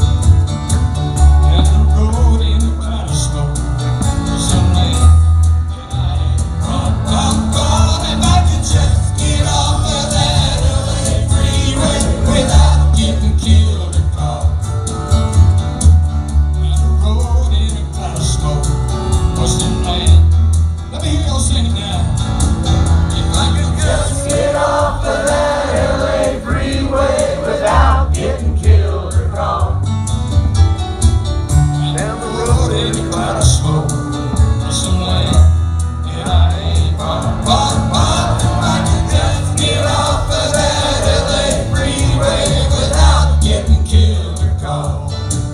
Down the road in a cloud of smoke, there's some land that I ain't from. If I could just get off of that LA freeway without getting killed or caught. Down the road in a cloud of smoke, what's the plan? Let me hear y'all sing it now. If I could just get off of that LA freeway without getting killed or caught. Down the road in a cloud of smoke, what's the land that I ain't from? If I could just get off of that LA freeway without getting killed or caught.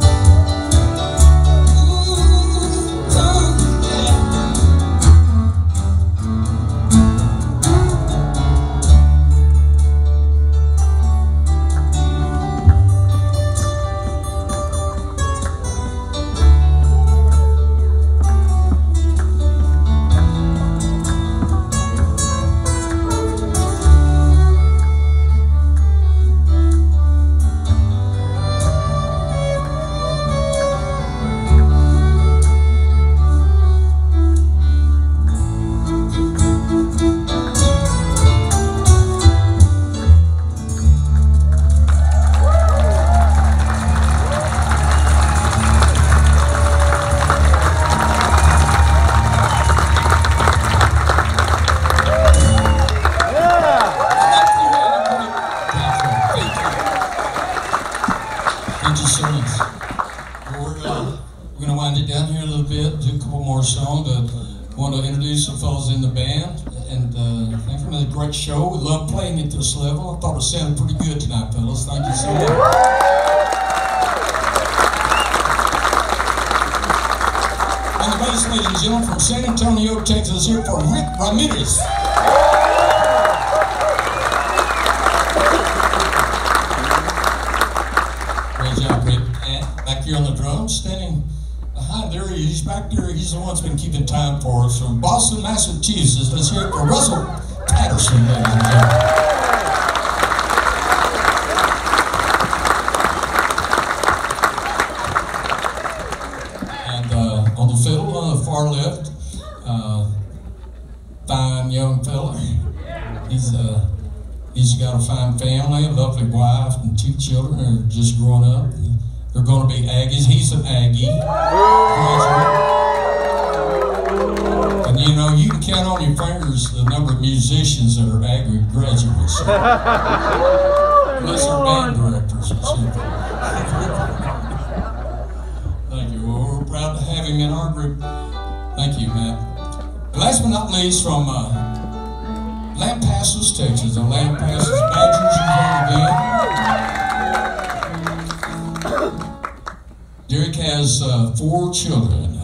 Thank you so much. Well, we're going to wind it down here a little bit, do a couple more songs, but I want to introduce some fellows in the band, and thank you for a great show. We love playing at this level. I thought it sounded pretty good tonight, fellas. Thank you so much. And the bass, ladies and gentlemen, from San Antonio, Texas, here for Rick Ramirez. Great job, Rick. And back here on the drums, standing behind there, he's back there. He's the one that's been keeping time for us from Boston, Massachusetts. Let's hear it for Russell Patterson, ladies and gentlemen. On the fiddle on the far left, fine young fella. He's got a fine family, a lovely wife, and 2 children that are just growing up. They're going to be Aggies. He's an Aggie. And you know, you can count on your fingers the number of musicians that are Aggie graduates. Plus our band directors and shit. Thank you. Well, we're proud to have him in our group. Thank you, Matt. Last but not least, from Lampasas, Texas, the Lampasas Badgers again. Derek has 4 children,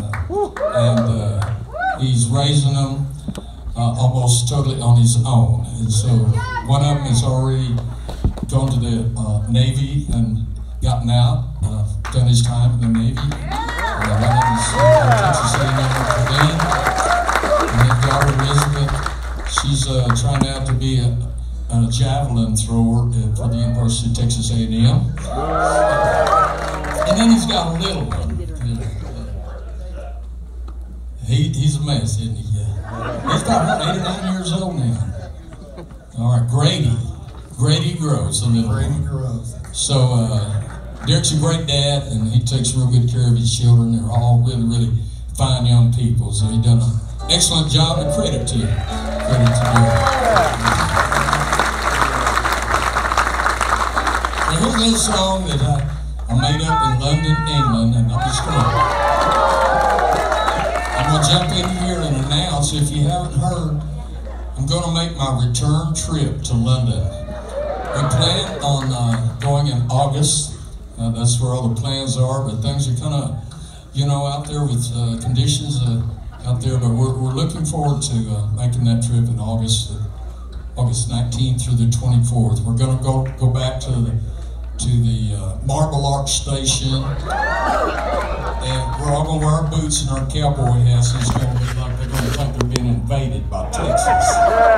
and he's raising them almost totally on his own. And so one of them has already gone to the Navy and gotten out, done his time in the Navy. One of them is Texas A&M, and his daughter Elizabeth. She's trying out to be a javelin thrower for the University of Texas A&M. And then he's got a little one. He's a mess, isn't he? He's about 8 or 9 years old now. All right, Grady Groves, the little one. So Derek's a great dad, and he takes real good care of his children. They're all really, really fine young people. So he's done an excellent job, and credit to him. Credit to Derek. Now here's a little song that I made up in London, England, and I'm just I'm gonna jump in here and announce, if you haven't heard, I'm gonna make my return trip to London. We plan on going in August. That's where all the plans are, but things are kind of, you know, out there with conditions out there, but we're looking forward to making that trip in August 19th through the 24th. We're gonna go back to to the Marble Arch Station, and we're all going to wear our boots and our cowboy hats, and it's going to be like they're going to think they're being invaded by Texas.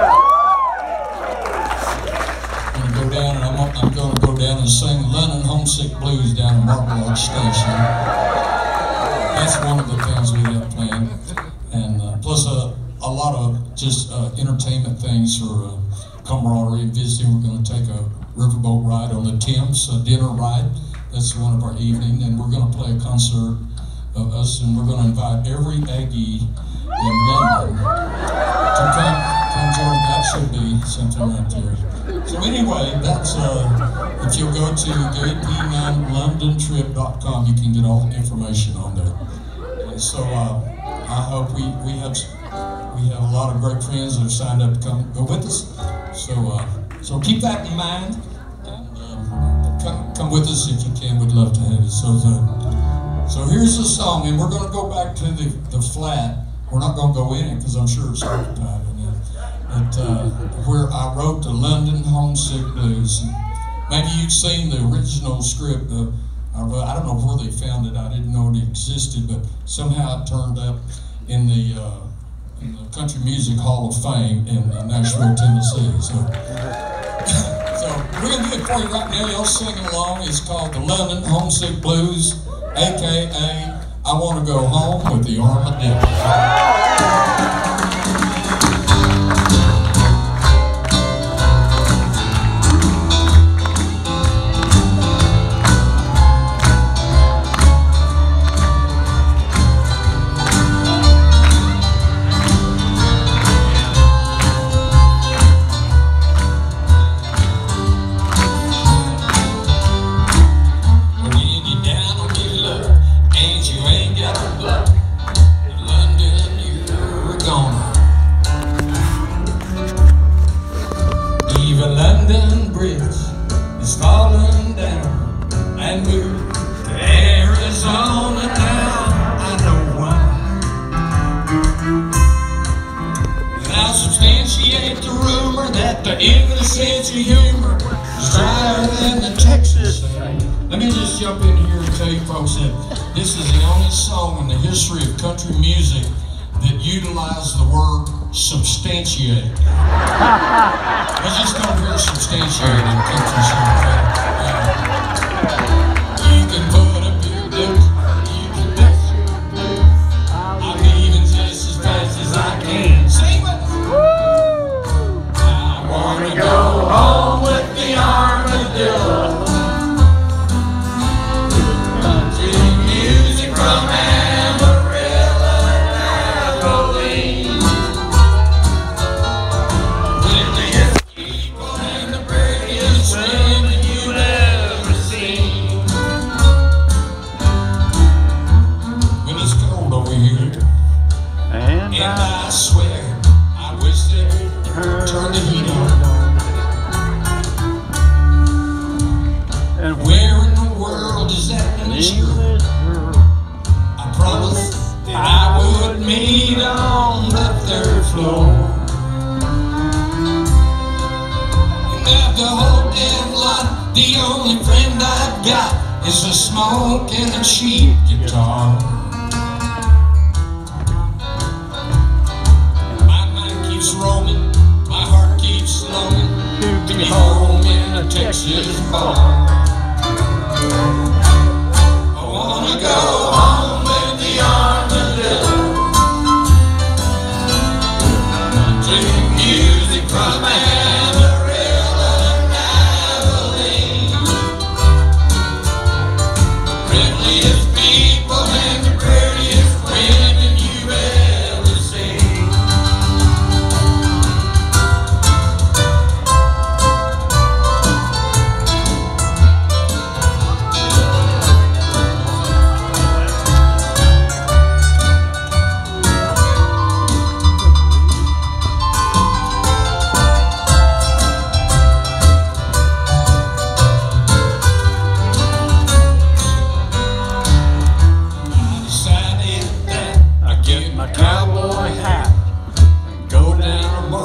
I'm going to go down, and I'm going to go down and sing London Homesick Blues down at Marble Arch Station. That's one of the things we have planned, and plus a lot of just entertainment things for camaraderie and visiting. We're going to take a riverboat ride on the Thames, a dinner ride. That's one of our evening, and we're going to play a concert of us, and we're going to invite every Aggie in London to come join. That should be something right there. So anyway, that's if you'll go to GaryP9LondonTrip.com, you can get all the information on there. And so I hope we have a lot of great friends that have signed up to come go with us. So keep that in mind, and come with us if you can. We'd love to have you. So here's the song, and we're going to go back to the flat. We're not going to go in it because I'm sure it's occupied. Where I wrote the London Homesick Blues. Maybe you've seen the original script. I don't know where they found it. I didn't know it existed, but somehow it turned up in the Country Music Hall of Fame in Nashville, Tennessee. So we're going to do it for you right now. Y'all singing along. It's called the London Homesick Blues, a.k.a. I Want to Go Home with the Armadillo. Let me just jump in here and tell you folks that this is the only song in the history of country music that utilized the word substantiate. You just don't hear substantiate in country songs. You can put a big blues, you can dance your blues. I'm leaving just as fast as I can. Sing with us. I want to go home with the armadillo. Meet on the third floor. And at the whole damn lot, the only friend I've got is a smoke and a cheap guitar. My mind keeps roaming, my heart keeps longing to be home in a Texas bar. I wanna go home with the armadillo. Music from Amarillo and Abilene. Friendliest people and the prettiest women you've ever seen.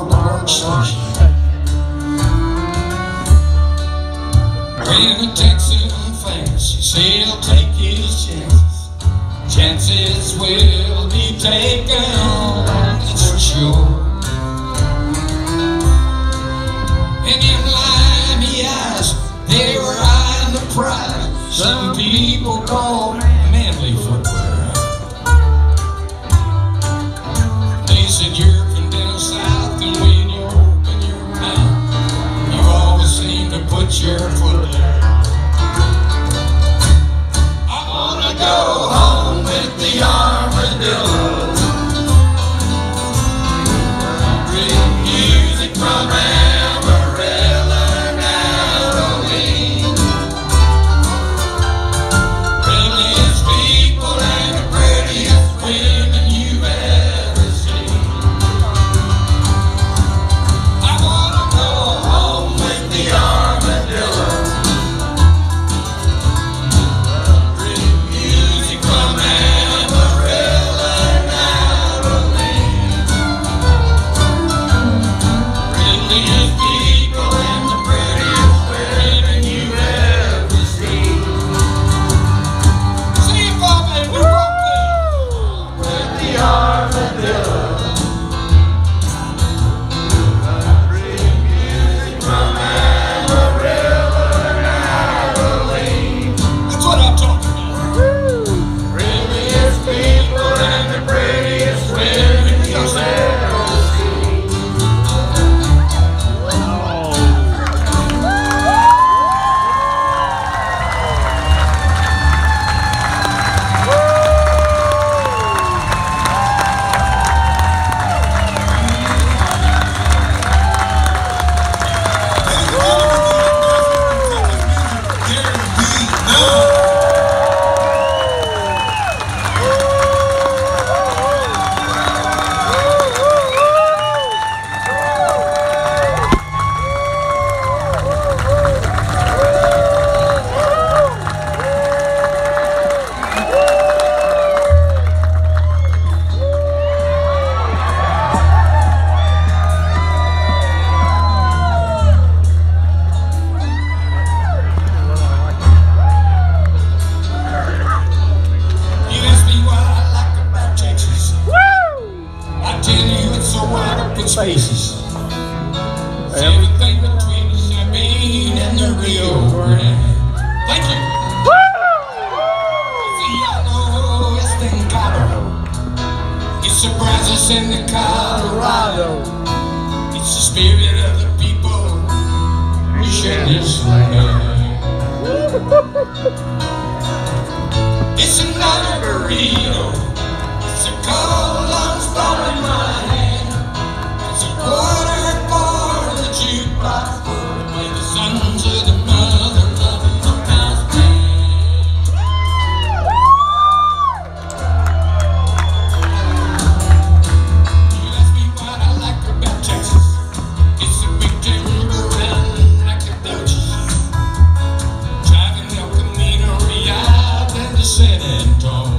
Texas. say he'll take his chances. Chances will be taken, that's for sure. And in line he eyes, they were eyeing the prize some people call manly footwear. They said you're from down south, and when you open your mouth, you always seem to put your foot there. I wanna go home with the armadillo. Music from Amarillo and Halloween. Friendliest people and the prettiest women you've ever seen. I wanna go home with the armadillo. Music from Amarillo and Halloween. Friendliest people and the prettiest women you've ever seen. See you, Bobby, we're both with the armadillo. Music from Amarillo and Halloween. That's what I'm talking about. Friendliest people and the prettiest women you've ever seen. You ask me what I like about Texas. I tell you it's so wide open spaces. It's everything between the Sabine and the Rio Grande. Thank you. It's the yellow Estancado. It's the Brazos and the Colorado. It's the spirit of the people who share this land. It's another burrito. It's a cold long star in my hand. It's a quarter for the jukebox to play the sons of the mother loving house band. You ask me what I like about Texas. It's a big timber and Nacogdoches. Driving El Camino Real into San Antonio.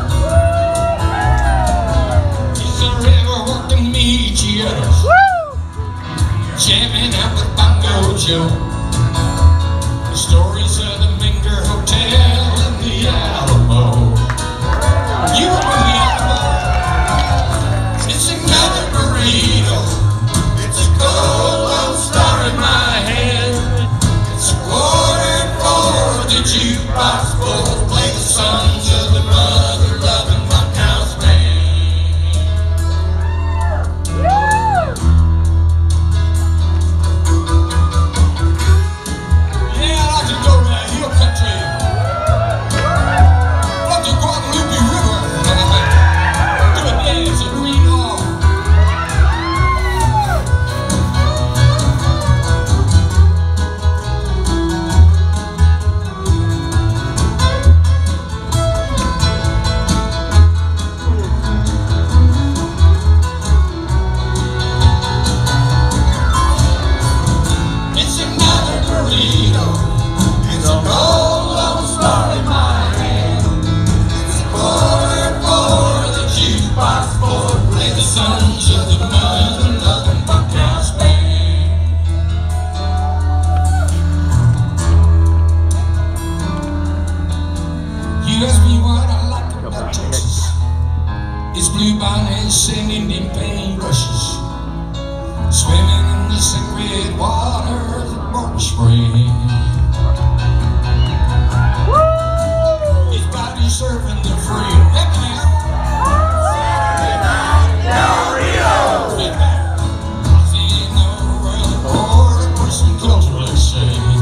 It's a river working Michieros. Jamming out with Bongo Joe. The stories of the Minger Hotel and the Alamo. You open the Alamo. It's another burrito. It's a gold lone star in my hand. It's a quarter for the jukebox full. Play the sons of the mother loving Funhouse band. Yeah, I like to go right here. red waters of Barton Spring. His body surfing the free. Saturday night, Del Rio. Seeing the world for the person cultural exchange.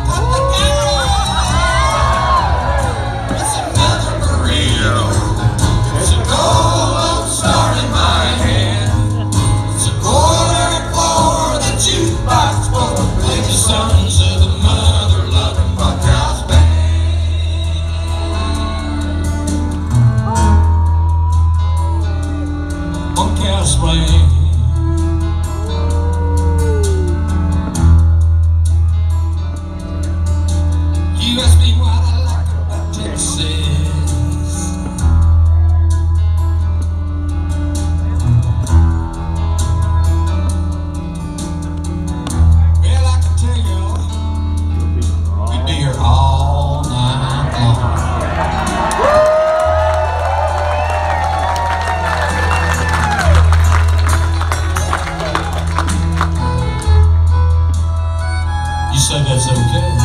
It's another burrito. It's a gold star in my hand. It's a quarter for the jukebox for the sons of the mother-loving bunkhouse band. Bunkhouse band. You ask me what I like about Texas. Well, I can tell you, we'd be here all night long. You say that's okay?